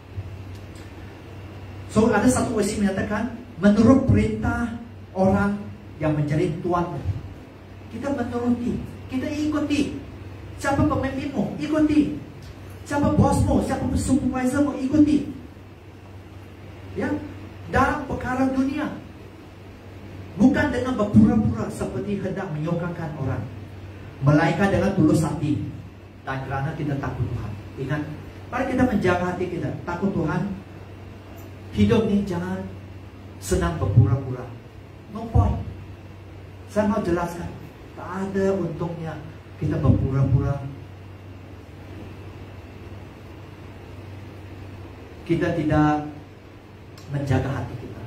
So ada satu versi menyatakan, menurut perintah orang yang menjadi tuanmu. Kita menuruti, kita ikuti. Siapa pemimpinmu, ikuti. Siapa bosmu, siapa supervisormu, ikuti. Ya, dalam perkara dunia, bukan dengan berpura-pura seperti hendak menyokongkan orang, melainkan dengan tulus hati dan kerana kita takut Tuhan. Ingat, mari kita menjaga hati kita, takut Tuhan. Hidup ini jangan senang berpura-pura. No point. Saya mau jelaskan, tak ada untungnya kita berpura-pura. Kita tidak menjaga hati kita.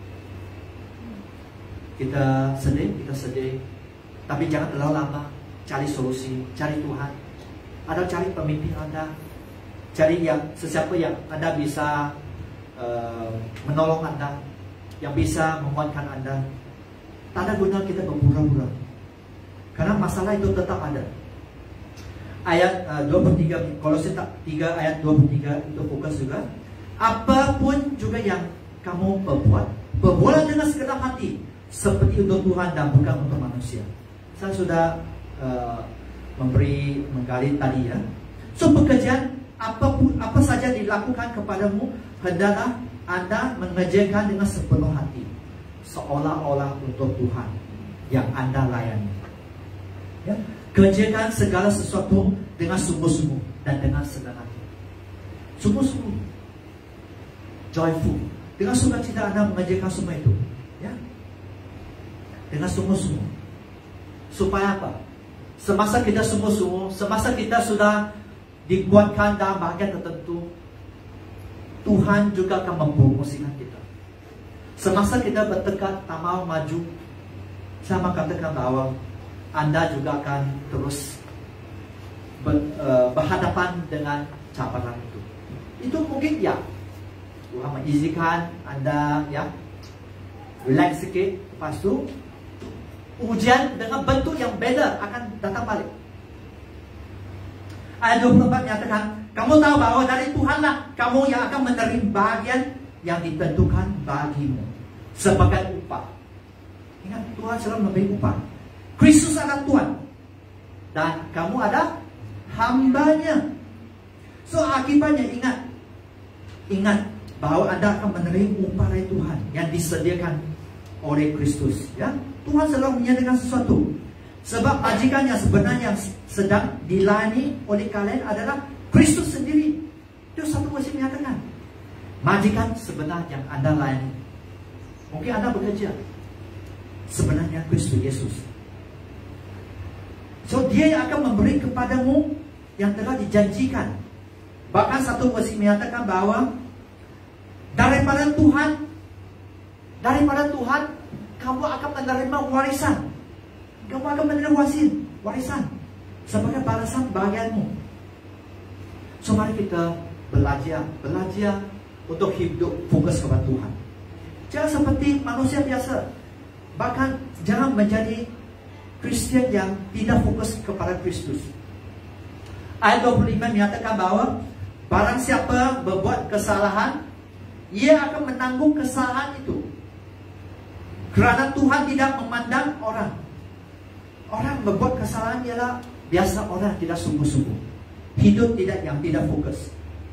Kita sedih, kita sedih. Tapi jangan terlalu lama cari solusi, cari Tuhan. Ada cari pemimpin Anda, cari yang sesiapa yang Anda bisa uh, menolong Anda, yang bisa menguatkan Anda. Tak ada guna kita berpura-pura, karena masalah itu tetap ada. Ayat uh, dua puluh tiga, Kolose tiga ayat dua puluh tiga itu fokus juga. Apapun juga yang kamu berbuat, berbuatlah dengan segenap hati, seperti untuk Tuhan dan bukan untuk manusia. Saya sudah uh, memberi menggali tadi ya. So pekerjaan apapun apa saja dilakukan kepadamu, hendaklah Anda mengerjakan dengan sepenuh hati, seolah-olah untuk Tuhan yang Anda layani. Ya, kerjakan segala sesuatu dengan sungguh-sungguh dan dengan senang hati. Sungguh-sungguh, joyful, dengan sukacita Anda mengerjakan semua itu. Ya, dengan sungguh-sungguh. Supaya apa? Semasa kita sungguh-sungguh, semasa kita sudah dikuatkan dalam bahagian tertentu, Tuhan juga akan mempromosikan kita. Semasa kita bertekad tak mau maju, saya mau katakan bahwa Anda juga akan terus ber, uh, berhadapan dengan cabaran itu. Itu mungkin ya, Tuhan mengizinkan Anda ya relax sikit, lepas tu ujian dengan bentuk yang beda akan datang balik. Ayat dua puluh empat menyatakan, kamu tahu bahwa dari Tuhanlah kamu yang akan menerima bagian yang ditentukan bagimu sebagai upah. Ingat, Tuhan selalu memberi upah. Kristus adalah Tuhan dan kamu ada hambanya. So akibatnya ingat, ingat bahwa Anda akan menerima upah dari Tuhan yang disediakan oleh Kristus. Ya, Tuhan selalu menyediakan sesuatu. Sebab majikan yang sebenarnya yang sedang dilayani oleh kalian adalah Kristus sendiri. Itu satu versi menyatakan, majikan sebenar yang Anda layani. Mungkin Anda bekerja, sebenarnya Kristus Yesus. So dia yang akan memberi kepadamu yang telah dijanjikan. Bahkan satu versi menyatakan bahwa daripada Tuhan, daripada Tuhan kamu akan menerima warisan. Kamu akan menerima warisan, warisan sebagai balasan bagianmu. So mari kita belajar, belajar untuk hidup fokus kepada Tuhan. Jangan seperti manusia biasa. Bahkan jangan menjadi Kristian yang tidak fokus kepada Kristus. Ayat dua puluh lima menyatakan bahwa barang siapa berbuat kesalahan, ia akan menanggung kesalahan itu. Kerana Tuhan tidak memandang orang. Orang berbuat kesalahan ialah biasa orang tidak sungguh-sungguh. Hidup tidak yang tidak fokus.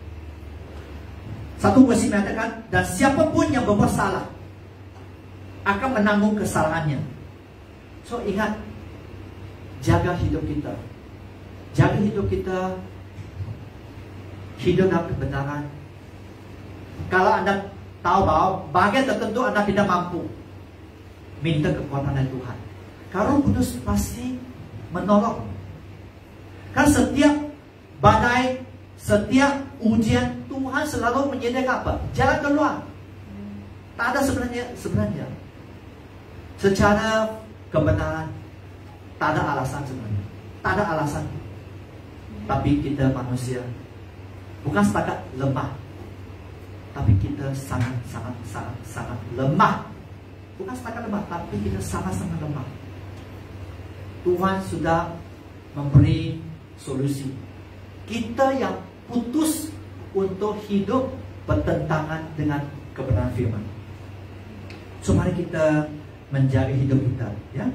Satu versi mengatakan, dan siapapun yang berbuat salah akan menanggung kesalahannya. So ingat, jaga hidup kita. Jaga hidup kita. Hidup dalam kebenaran. Kalau Anda tahu bahwa bagian tertentu Anda tidak mampu, minta kekuatan dari Tuhan. Kalau Kudus pasti menolong. Kan setiap badai, setiap ujian, Tuhan selalu menyediakan apa? Jalan keluar. Tak ada sebenarnya sebenarnya. Secara kebenaran, tak ada alasan sebenarnya. tak ada alasan. Tapi kita manusia bukan setakat lemah, tapi kita sangat sangat sangat sangat lemah. Bukan setakat lemah, tapi kita sangat-sangat lemah. Tuhan sudah memberi solusi. Kita yang putus untuk hidup bertentangan dengan kebenaran firman. So mari kita menjaga hidup kita, ya.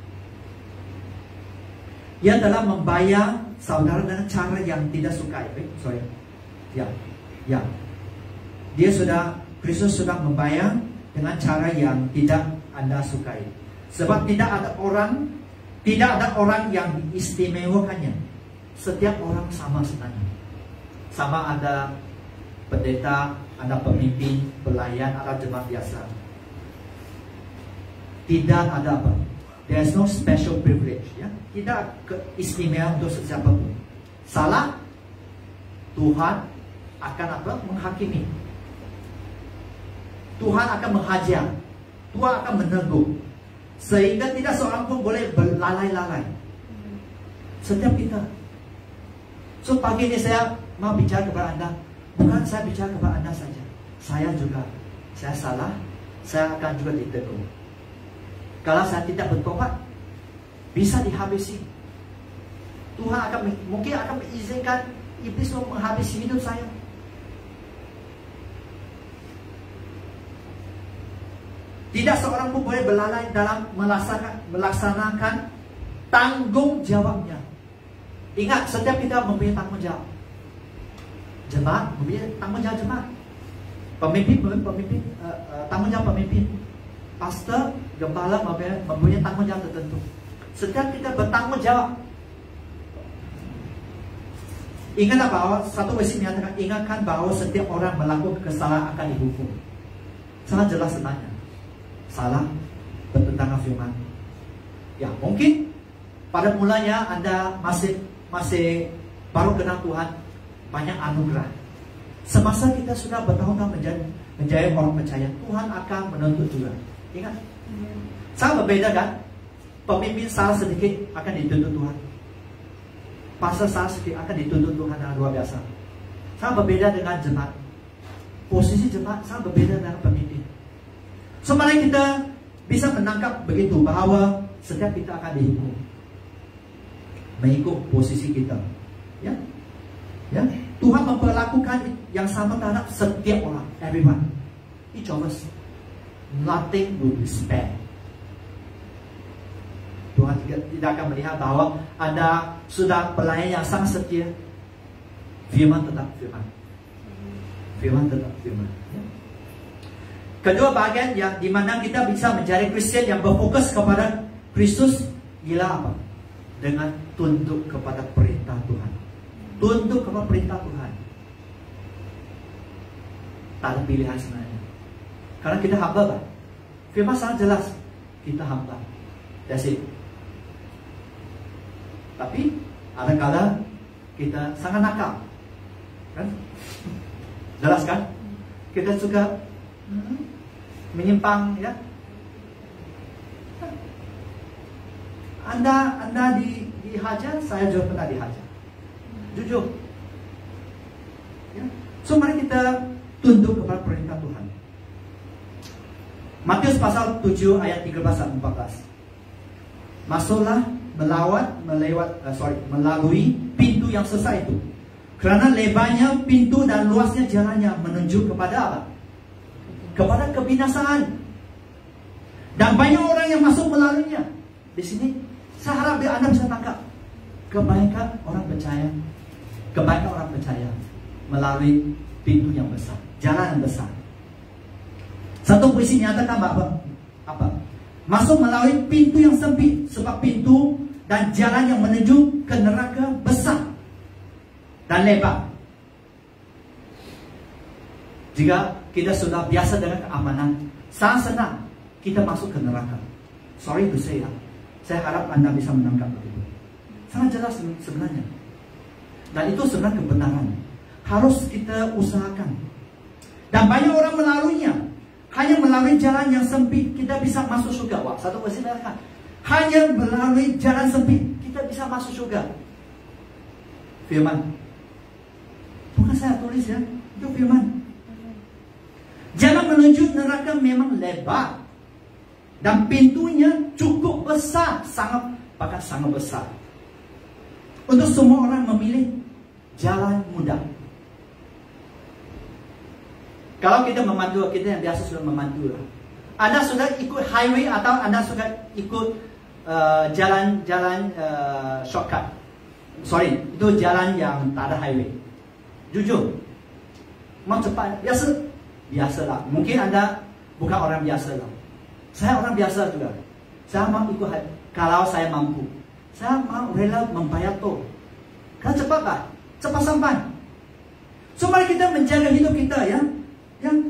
Ia adalah membayar saudara dengan cara yang tidak sukai. Eh, sorry, ya, ya. Dia sudah, Kristus sudah membayar dengan cara yang tidak Anda sukai. Sebab tidak ada orang, tidak ada orang yang diistimewakannya. Setiap orang sama sebenarnya. Sama ada pendeta, ada pemimpin, pelayan, ada jemaat biasa. Tidak ada apa. There's no special privilege, ya. Tidak keistimewaan untuk sesiapa pun. Salah, Tuhan akan apa? Menghakimi. Tuhan akan menghajar. Tuhan akan menegur. Sehingga tidak seorang pun boleh berlalai-lalai. Setiap kita. So pagi ini saya mau bicara kepada Anda. Bukan saya bicara kepada Anda saja. Saya juga. Saya salah. Saya akan juga ditegur. Kalau saya tidak bertobat, bisa dihabisi. Tuhan akan mungkin akan mengizinkan iblis menghabisi hidup saya. Tidak seorang pun boleh berlalai dalam melaksanakan, melaksanakan tanggung jawabnya. Ingat, setiap kita mempunyai tanggung jawab. Jemaat mempunyai tanggung jawab jemaat. Pemimpin, pemimpin, pemimpin uh, uh, tanggung jawab pemimpin. Pastor, gembala mempunyai tanggung jawab tertentu. Setiap kita bertanggung jawab. Ingatlah bahwa satu versi menyatakan, ingatkan bahwa setiap orang melakukan kesalahan akan dihukum. Sangat jelas sebenarnya. Salah bertentangan firman. Ya, mungkin pada mulanya Anda masih masih baru kenal Tuhan, banyak anugerah. Semasa kita sudah bertahun-tahun menjadi menjadi orang percaya, Tuhan akan menuntut juga. Ingat, sangat berbeda kan? Pemimpin salah sedikit akan dituntut Tuhan. Pastor salah sedikit akan dituntut Tuhan yang luar biasa. Sangat berbeda dengan jemaat. Posisi jemaat sangat berbeda dengan pemimpin. So mari kita bisa menangkap begitu bahwa setiap kita akan dihukum mengikut posisi kita. Ya, ya. Tuhan memperlakukan yang sama terhadap setiap orang, everyone, each of us. Nothing will be spared. Tuhan tidak akan melihat bahwa Anda sudah pelayan yang sangat setia. Firman tetap firman. Firman tetap firman. Ya. Kedua bagian yang dimana kita bisa menjadi Kristen yang berfokus kepada Kristus, ialah apa? Dengan tunduk kepada perintah Tuhan. Tunduk kepada perintah Tuhan. Tak ada pilihan sebenarnya. Karena kita hamba kan. Firman sangat jelas, kita hamba. That's it. Tapi ada kala kita sangat nakal, kan? Jelas kan? Kita suka menyimpang, ya. Anda Anda di dihajar, saya juga pernah dihajar. Jujur. Ya. So mari kita tunduk kepada perintah Tuhan. Matius pasal tujuh ayat tiga belas sampai empat belas. Masuklah melawat melewat uh, sorry melalui pintu yang sesat itu. Kerana lebarnya pintu dan luasnya jalannya menuju kepada apa? Kepada kebinasaan. Dan banyak orang yang masuk melaluinya. Di sini saya harap Anda bisa tangkap kebaikan orang percaya. Kebaikan orang percaya melalui pintu yang besar, jalan yang besar. Satu puisi nyatakan apa? Apa? Masuk melalui pintu yang sempit, sebab pintu dan jalan yang menuju ke neraka besar dan lebar. Jika kita sudah biasa dengan keamanan, sangat senang kita masuk ke neraka. Sorry to say ya, saya harap Anda bisa menangkap begitu. Sangat jelas sebenarnya. Dan itu sebenarnya kebenaran. Harus kita usahakan. Dan banyak orang melaluinya. Hanya melalui jalan yang sempit kita bisa masuk surga. Wah, satu versi mengatakan hanya melalui jalan sempit kita bisa masuk surga? Firman. Bukan saya tulis ya, itu firman. Jalan menuju neraka memang lebar dan pintunya cukup besar, sangat bahkan sangat besar. Untuk semua orang memilih jalan mudah. Kalau kita memandu, kita yang biasa sudah memandu lah. Anda sudah ikut highway atau Anda sudah ikut jalan-jalan uh, uh, shortcut? Sorry, itu jalan yang tak ada highway. Jujur, mau cepat, biasa, biasa lah. Mungkin Anda bukan orang biasa lah. Saya orang biasa juga. Saya mau ikut kalau saya mampu. Saya mau rela membayar tol. Kalau cepat lah, cepat sampai. So mari kita menjaga hidup kita ya, yang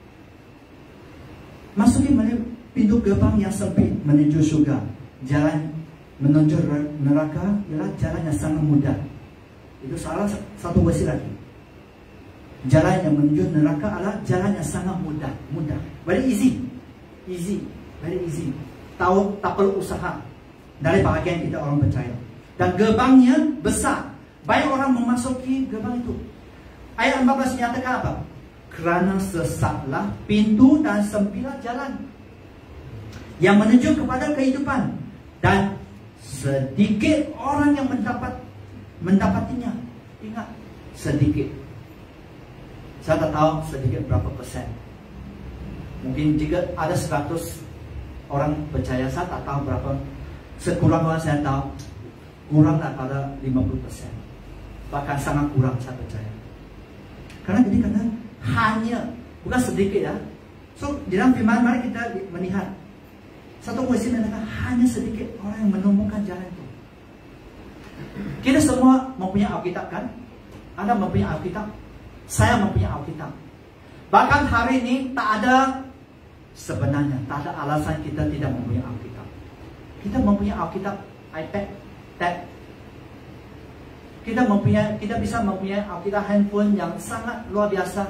masuki pintu gerbang yang sempit menuju surga. Jalan menuju neraka ialah jalan yang sangat mudah. Itu salah satu versi lagi. Jalan yang menuju neraka adalah jalan yang sangat mudah, mudah, very easy, easy, very easy. Tahu tak perlu usaha dari bahagian kita orang percaya. Dan gerbangnya besar, banyak orang memasuki gerbang itu. Ayat empat belas menyatakan apa? Kerana sesatlah pintu dan sempitlah jalan yang menuju kepada kehidupan, dan sedikit orang yang mendapat mendapatinya. Ingat, sedikit. Saya tak tahu sedikit berapa persen. Mungkin jika ada seratus orang percaya, saya tak tahu berapa. Sekurang-kurangnya saya tahu kurang daripada lima puluh persen. Bahkan sangat kurang saya percaya. Karena jadi karena hanya, bukan sedikit ya. So di dalam firman mari kita melihat satu puisi mengatakan hanya sedikit orang yang menemukan jalan itu. Kita semua mempunyai Alkitab kan? Anda mempunyai Alkitab, saya mempunyai Alkitab. Bahkan hari ini tak ada, sebenarnya tak ada alasan kita tidak mempunyai Alkitab. Kita mempunyai Alkitab, iPad, tab. Kita mempunyai, kita bisa mempunyai Alkitab handphone yang sangat luar biasa.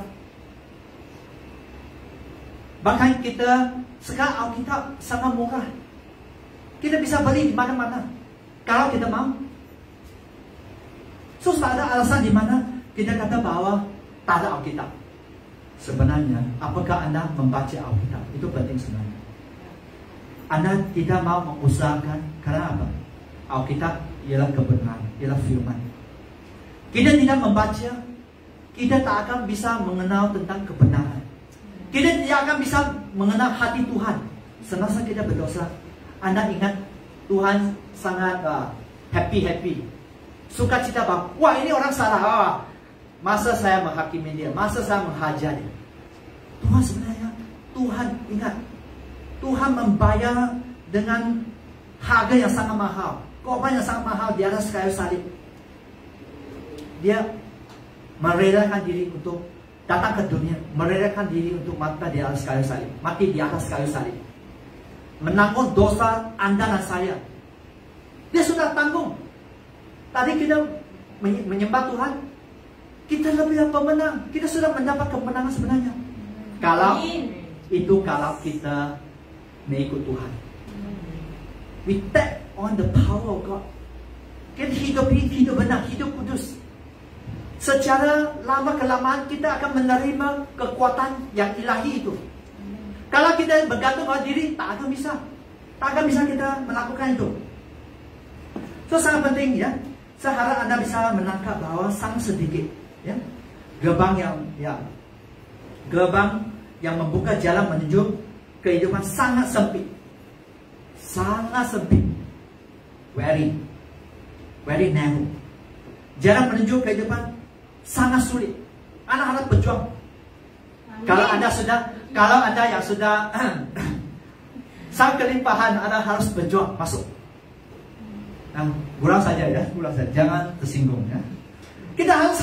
Bahkan kita sekarang Alkitab sangat murah. Kita bisa beli di mana-mana kalau kita mau. So tak ada alasan di mana kita kata bahwa tak ada Alkitab. Sebenarnya, apakah Anda membaca Alkitab? Itu penting sebenarnya. Anda tidak mau mengusahakan karena apa? Alkitab ialah kebenaran, ialah firman. Kita tidak membaca, kita tak akan bisa mengenal tentang kebenaran. Kita tidak akan bisa mengenal hati Tuhan. Semasa kita berdosa, Anda ingat Tuhan sangat uh, happy-happy. Suka cita bahwa, wah ini orang salah. Ah, masa saya menghakimi dia, masa saya menghajar dia. Tuhan sebenarnya, Tuhan ingat, Tuhan membayar dengan harga yang sangat mahal, korban yang sangat mahal di atas kayu salib. Dia merelakan diri untuk datang ke dunia, merelakan diri untuk mati di atas kayu salib, mati di atas kayu salib, menanggung dosa Anda dan saya. Dia sudah tanggung. Tadi kita menyembah Tuhan, kita lebih pemenang. Kita sudah mendapat kemenangan sebenarnya. Kalau itu kalau kita mengikut Tuhan, we tap on the power of God. Kita hidup hidup benar, hidup kudus. Secara lama kelamaan kita akan menerima kekuatan yang ilahi itu. Kalau kita bergantung pada diri, tak akan bisa, tak akan bisa kita melakukan itu. So sangat penting ya. Saya harap Anda bisa menangkap bahwa sangat sedikit ya, gerbang yang ya, gerbang yang membuka jalan menuju kehidupan sangat sempit, sangat sempit, very, very narrow. Jalan menuju kehidupan sangat sulit. Anda harus berjuang. Amin. Kalau Anda sudah, kalau Anda yang sudah sang kelimpahan, Anda harus berjuang masuk. Nah, kurang saja ya, kurang saja. Jangan tersinggung ya. Kita harus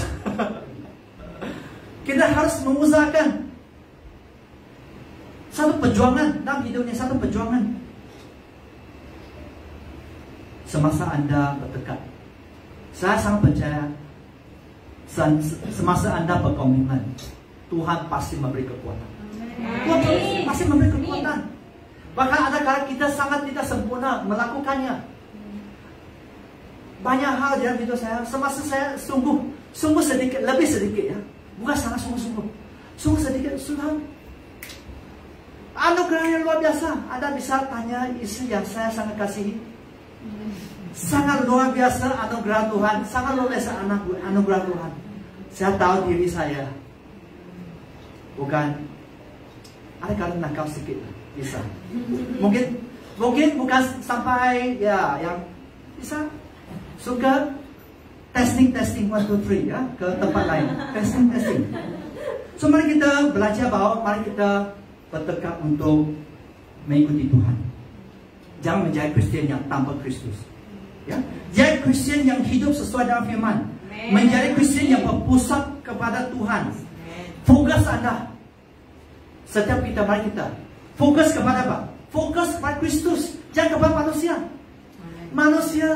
kita harus mengusahakan satu perjuangan dalam hidupnya, satu perjuangan. Semasa Anda bertekad, saya sangat percaya, semasa Anda berkomitmen, Tuhan pasti memberi kekuatan. Tuhan pasti memberi kekuatan. Bahkan ada kala kita sangat tidak sempurna melakukannya. banyak hal dalam hidup saya, semasa saya sungguh, sungguh sedikit, lebih sedikit ya, bukan sangat sungguh-sungguh, sungguh sedikit, Tuhan, anugerah yang luar biasa. Anda bisa tanya istri yang saya sangat kasihi, sangat luar biasa anugerah Tuhan, sangat luar biasa anugerah Tuhan. Saya tahu diri saya, bukan, ada kalau nakal sedikit, bisa, mungkin, mungkin bukan sampai ya yang bisa. Suka testing testing one two three ya ke tempat lain, testing testing. So mari kita belajar bahwa mari kita bertekad untuk mengikuti Tuhan. Jangan menjadi Kristian yang tanpa Kristus. Ya, jadi Kristian yang hidup sesuai dengan firman. Menjadi Kristian yang berpusat kepada Tuhan. Fokus Anda. Setiap kita mari kita fokus kepada apa? Fokus kepada Kristus, jangan kepada manusia. Manusia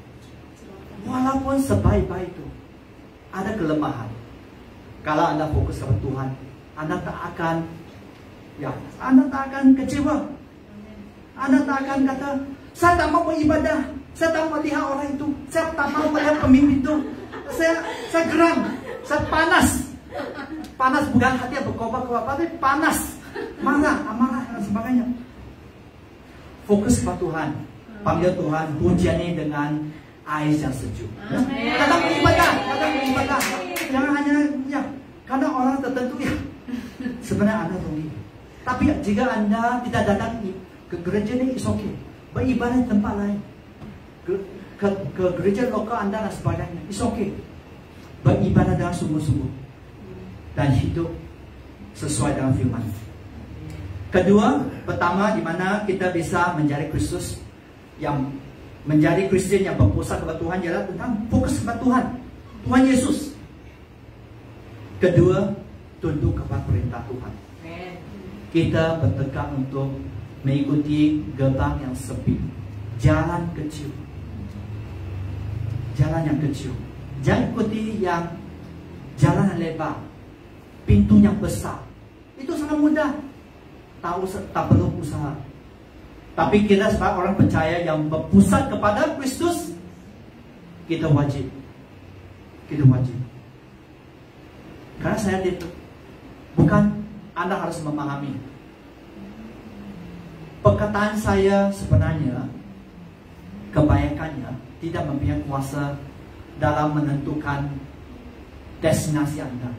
walaupun sebaik-baik itu ada kelemahan. Kalau Anda fokus kepada Tuhan, Anda tak akan, ya, Anda tak akan kecewa. Anda tak akan kata, saya tak mau beribadah, saya tak mau lihat orang itu, saya tak mau melihat pemimpin itu, saya, saya geram, saya panas. Panas bukan hati yang berkobar-kobar, tapi panas, marah, amarah dan sebagainya. Fokus kepada Tuhan, panggil Tuhan, hujani dengan air yang sejuk. Ya? Datang beribadah, datang beribadah. Jangan hanya ya, karena orang tertentu ya. Sebenarnya Anda rugi. Tapi jika Anda tidak datang ke gereja ini, it's okay. Beribadah di tempat lain, ke, ke, ke gereja lokal Anda dan sebagainya, it's okay. Beribadah dengan sungguh-sungguh dan hidup sesuai dengan firman. Kedua, pertama di mana kita bisa menjadi Kristus yang menjadi Kristian yang berpusat kepada Tuhan ialah tentang fokus kepada Tuhan, Tuhan Yesus. Kedua, tunduk kepada perintah Tuhan. Kita bertekad untuk mengikuti gerbang yang sepi, jalan kecil, jalan yang kecil. Jangan ikuti yang jalan yang lebar, pintu yang besar. Itu sangat mudah, tahu tak perlu usaha. Tapi kita sebagai orang percaya yang berpusat kepada Kristus, kita wajib, kita wajib. Karena saya itu bukan Anda harus memahami. Perkataan saya sebenarnya kebanyakannya tidak mempunyai kuasa dalam menentukan destinasi Anda.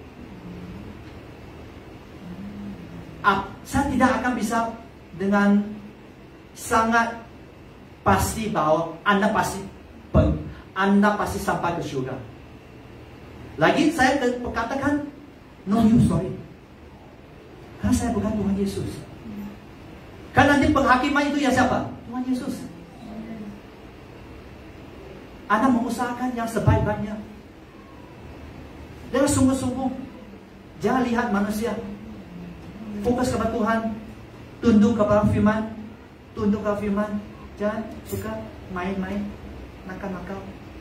Ah, saya tidak akan bisa dengan sangat pasti bahwa Anda pasti Anda pasti sampai ke surga. Lagi saya katakan no you sorry, karena saya bukan Tuhan Yesus. Kan nanti penghakiman itu ya siapa? Tuhan Yesus. Anda mengusahakan yang sebaik-baiknya dengan sungguh-sungguh. Jangan lihat manusia. Fokus kepada Tuhan, tunduk kepada firman, tunduk kepada firman. Jangan suka main-main, nakal-nakal.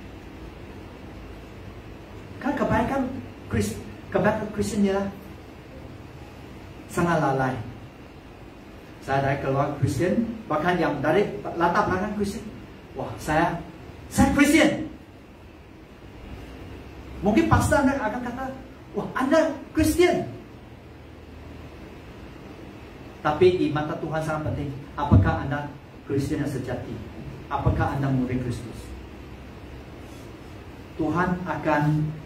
Kan kebaikan Kristen, kebaikan Kristen ialah sangat lalai. Saya dari keluarga Kristen, bahkan yang dari latar belakang Kristen, wah saya, saya Kristen. Mungkin pastor Anda akan kata, wah Anda Kristen. Tapi di mata Tuhan sangat penting, apakah Anda Kristen yang sejati? Apakah Anda murid Kristus? Tuhan akan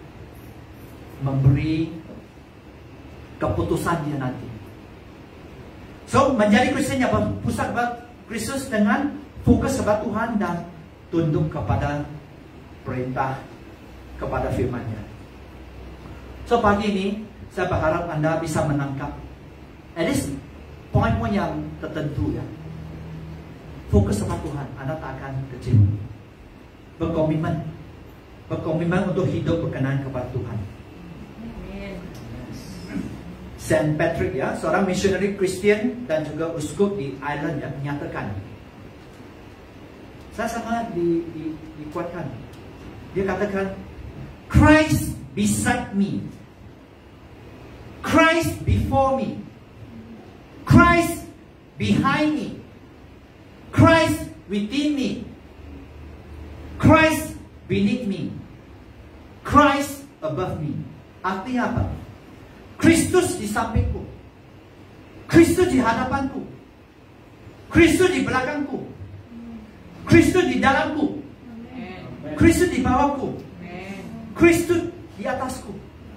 memberi keputusan dia nanti. So, menjadi Kristen yang berpusat kepada Kristus dengan fokus kepada Tuhan dan tunduk kepada perintah, kepada firman-Nya. So, pagi ini saya berharap Anda bisa menangkap at least poin-poin yang tertentu ya. Fokus kepada Tuhan, Anda tak akan kecewa. Berkomitmen, berkomitmen untuk hidup berkenan kepada Tuhan. Saint Patrick ya, seorang missionary Christian dan juga uskup di Ireland ya, menyatakan, saya sangat di, di, dikuatkan. Dia katakan, Christ beside me, Christ before me, Christ behind me, Christ within me, Christ beneath me, Christ above me. Artinya apa? Kristus di sampingku, Kristus di hadapanku, Kristus di belakangku, Kristus di dalamku, Kristus di bawahku, Kristus di atasku.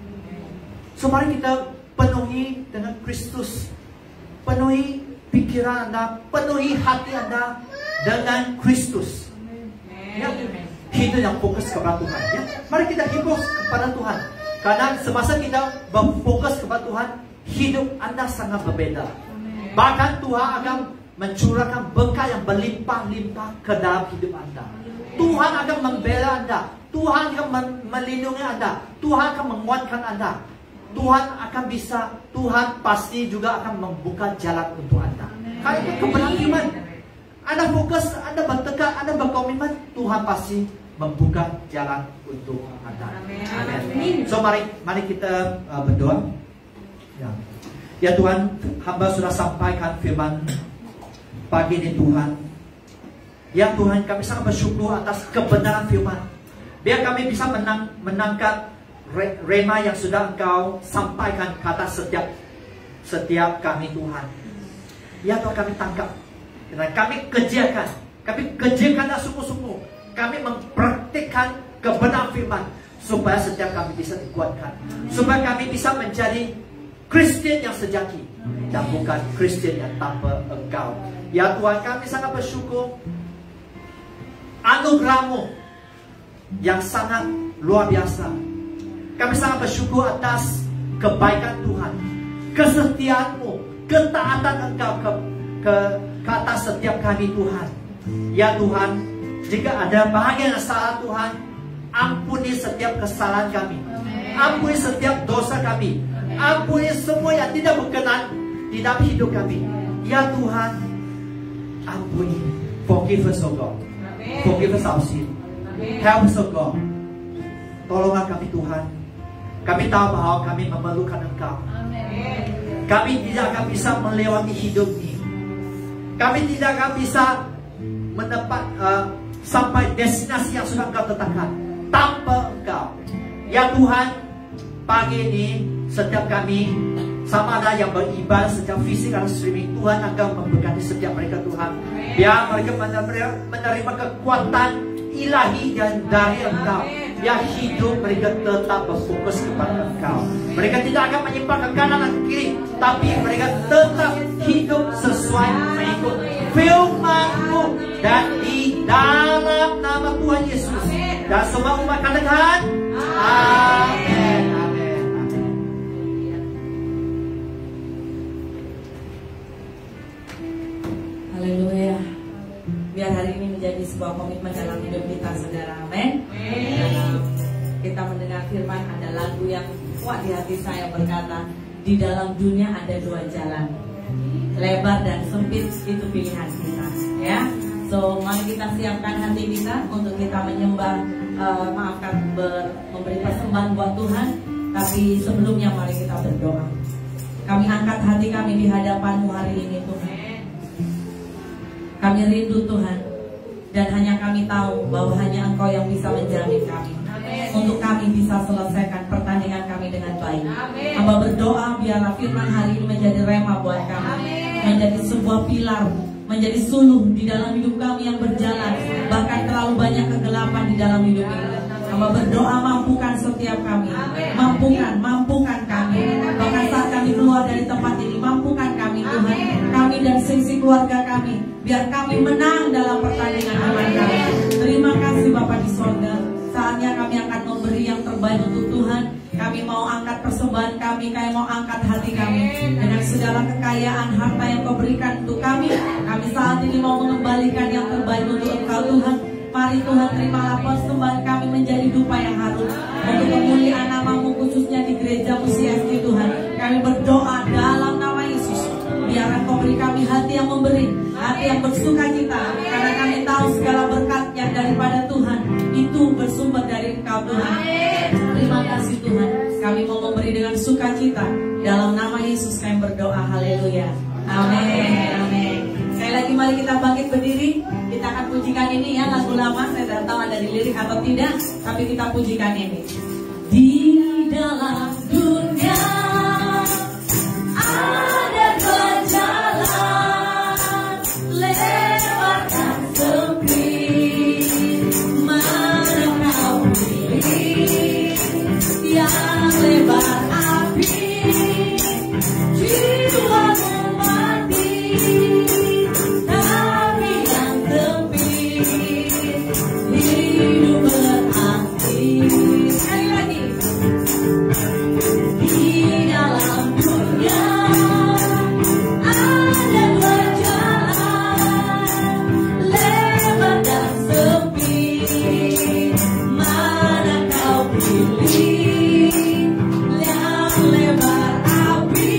So mari kita penuhi dengan Kristus. Penuhi pikiran Anda, penuhi hati Anda dengan Kristus. Ya, hidup yang fokus kepada Tuhan. Ya, mari kita hidup kepada Tuhan. Karena semasa kita berfokus kepada Tuhan, hidup Anda sangat berbeda. Bahkan Tuhan akan mencurahkan berkat yang berlimpah-limpah ke dalam hidup Anda. Tuhan akan membela Anda, Tuhan akan melindungi Anda, Tuhan akan menguatkan Anda. Tuhan akan bisa, Tuhan pasti juga akan membuka jalan untuk Anda. Kalau itu kebenaran iman, Anda fokus, Anda bertekad, Anda berkomitmen, Tuhan pasti membuka jalan untuk Anda. Amin. So mari, mari kita uh, berdoa. Ya. Ya Tuhan, hamba sudah sampaikan firman pagi ini Tuhan. Ya Tuhan, kami sangat bersyukur atas kebenaran firman. Biar kami bisa menang, menangkap rema yang sudah Engkau sampaikan kata setiap setiap kami Tuhan. Ya Tuhan, kami tangkap dan kami kerjakan, kami kerjakan dan sungguh-sungguh kami mempraktikkan kebenaran firman supaya setiap kami bisa dikuatkan, supaya kami bisa menjadi Kristen yang sejati dan bukan Kristen yang tanpa Engkau. Ya Tuhan, kami sangat bersyukur anugerah-Mu yang sangat luar biasa. Kami sangat bersyukur atas kebaikan Tuhan, kesetiaan-Mu, ketaatan Engkau ke, ke, ke atas setiap kami Tuhan. Ya Tuhan, jika ada bahagian yang salah Tuhan, ampuni setiap kesalahan kami, ampuni setiap dosa kami, ampuni semua yang tidak berkenan di dalam hidup kami. Ya Tuhan, ampuni, forgive us, oh God, forgive us our sin, help us, oh God. Tolonglah kami Tuhan. Kami tahu bahwa kami memerlukan Engkau. Amen. Kami tidak akan bisa melewati hidup ini. Kami tidak akan bisa menepat uh, sampai destinasi yang sudah Engkau tetapkan tanpa Engkau. Ya Tuhan, pagi ini setiap kami, sama ada yang beribadah secara fisik atau streaming, Tuhan akan memberkati setiap mereka Tuhan. Biar mereka menerima, menerima kekuatan ilahi dan dari Engkau. Ya hidup mereka tetap berfokus kepada Engkau. Mereka tidak akan menyimpang ke kanan dan kiri, tapi mereka tetap hidup sesuai mengikut firman-Mu. Dan di dalam nama Tuhan Yesus dan semua umat katakan amin. Amin. Amin. Haleluya. Biar hari ini menjadi sebuah komitmen dalam hidup kita, saudara. Amin. Kita mendengar firman, ada lagu yang kuat di hati saya berkata, di dalam dunia ada dua jalan, lebar dan sempit, itu pilihan kita. Ya, so mari kita siapkan hati kita untuk kita menyembah, uh, maafkan ber, memberi persembahan buat Tuhan. Tapi sebelumnya mari kita berdoa. Kami angkat hati kami di hadapan-Mu hari ini Tuhan. Kami rindu Tuhan, dan hanya kami tahu bahwa hanya Engkau yang bisa menjamin kami. Amen. Untuk kami bisa selesaikan pertandingan kami dengan baik. Hamba berdoa biarlah firman hari ini menjadi rema buat kami. Amen. Menjadi sebuah pilar, menjadi suluh di dalam hidup kami yang berjalan. Bahkan terlalu banyak kegelapan di dalam hidup ini. Hamba berdoa mampukan setiap kami. Mampukan, mampukan kami. Bahkan saat kami keluar dari tempat ini, mampukan kami Tuhan. Kami dan seisi keluarga kami, biar kami menang dalam pertandingan iman kami. Terima kasih Bapa di sorga. Saatnya kami akan memberi yang terbaik untuk Tuhan. Kami mau angkat persembahan kami, kami mau angkat hati kami dengan segala kekayaan harta yang Kau berikan untuk kami. Kami saat ini mau mengembalikan yang terbaik untuk Engkau Tuhan. Mari Tuhan, terimalah persembahan kami menjadi dupa yang harum untuk kemuliaan nama-Mu, khususnya di gereja-Mu C S D Tuhan. Kami berdoa dalam nama Yesus, biar Engkau beri kami hati yang memberi, hati yang bersuka cita, karena kami tahu segala berkat yang daripada Tuhan itu bersumber dari Engkau Tuhan. Terima kasih Tuhan, kami mau memberi dengan sukacita. Dalam nama Yesus kami berdoa, haleluya, amin, amin. Sekali lagi mari kita bangkit berdiri. Kita akan pujikan ini ya, lagu lama. Saya tidak tahu ada di lirik atau tidak, tapi kita pujikan ini. Di dalam dunia ada dua jalan, lebar dan sempit. Mana kau pilih? Yang lebar api, jiwamu mati. Tapi yang sempit, hidup berarti. Sekali lagi. Di dalam dunia ada dua jalan, lebar dan sempit. Mana kau pilih? Yang lebar api,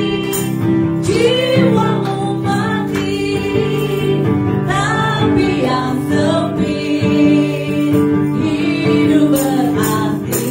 jiwamu mati. Tapi yang sempit, hidup berarti.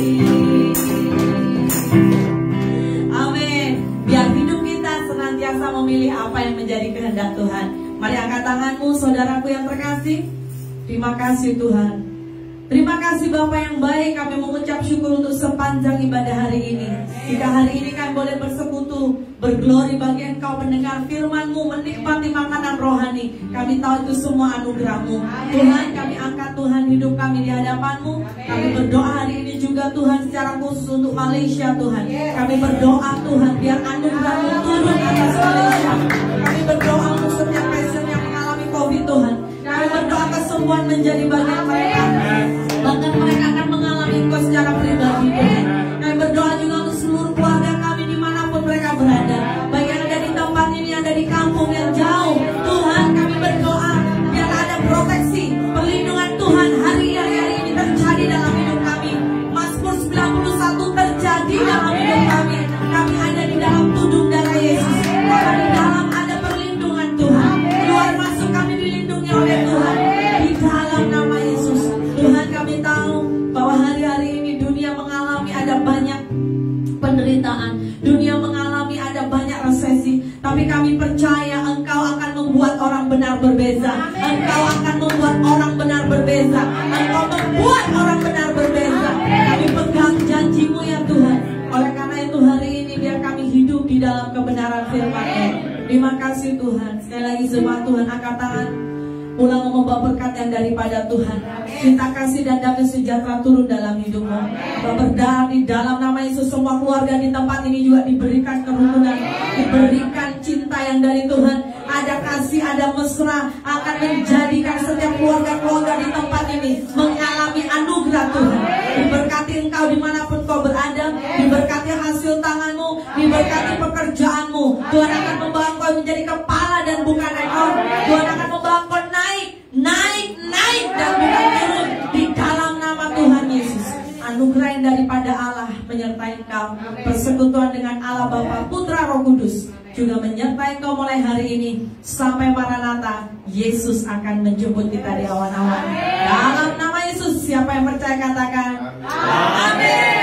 Amin. Biar hidup kita senantiasa memilih apa yang menjadi kehendak Tuhan. Mari angkat tanganmu, saudaraku yang terkasih. Terima kasih Tuhan. Terima kasih Bapa yang baik, kami mengucap syukur untuk sepanjang ibadah hari ini. Jika hari ini kami boleh bersekutu, berglori bagi Engkau mendengar firman-Mu, menikmati makanan rohani. Kami tahu itu semua anugerah-Mu. Tuhan, kami angkat Tuhan hidup kami di hadapan-Mu. Kami berdoa hari ini juga Tuhan secara khusus untuk Malaysia Tuhan. Kami berdoa Tuhan biar anugerah-Mu turun atas Malaysia. Kami berdoa untuk setiap pasien yang mengalami COVID Tuhan. Kami berdoa kesembuhan menjadi bagian mereka. Bahkan mereka akan mengalami Engkau secara pribadi Tuhan. Kami berdoa juga untuk seluruh keluarga kami dimanapun mereka berada, baik yang ada di tempat ini, ada di kampung yang jauh. Tuhan, kami berdoa biar ada proteksi, perlindungan Tuhan hari-hari ini terjadi dalam hidup kami. Mazmur sembilan puluh satu terjadi dalam hidup kami. Kami ada di dalam tudung darah Yesus. Kami di dalam ada perlindungan Tuhan. Keluar masuk kami dilindungi oleh Tuhan. Di dalam nama Yesus. Tuhan, kami tahu bahwa hari-hari ini dunia mengalami ada banyak penderitaan, dunia mengalami ada banyak resesi, tapi kami percaya Engkau akan membuat orang benar berbeza. Engkau akan membuat orang benar berbeza. Engkau membuat orang benar berbeza. Kami pegang janji-Mu ya Tuhan. Oleh karena itu hari ini biar kami hidup di dalam kebenaran firman-Mu. Terima kasih Tuhan. Sekali lagi semua Tuhan angkat tangan, pulang membawa berkat yang daripada Tuhan. Cinta kasih dan damai sejahtera turun dalam hidupmu. Berdarah di dalam nama Yesus. Semua keluarga di tempat ini juga diberikan kerukunan, diberikan cinta yang dari Tuhan. Ada kasih, ada mesra, akan menjadikan setiap keluarga-keluarga di tempat ini mengalami anugerah Tuhan. Diberkati engkau dimanapun kau berada, diberkati hasil tanganmu, diberkati pekerjaanmu. Tuhan akan membawa engkau menjadi kepala dan bukan ekor. Tuhan akan membawa engkau naik, naik, naik dan bukan turun di dalam nama Tuhan Yesus. Anugerah yang daripada Allah menyertai engkau. Persekutuan dengan Allah Bapa, Putra, Roh Kudus juga menyertai engkau mulai hari ini sampai Maranatha. Yesus akan menjemput kita di awan-awan. Dalam nama Yesus, siapa yang percaya katakan amin.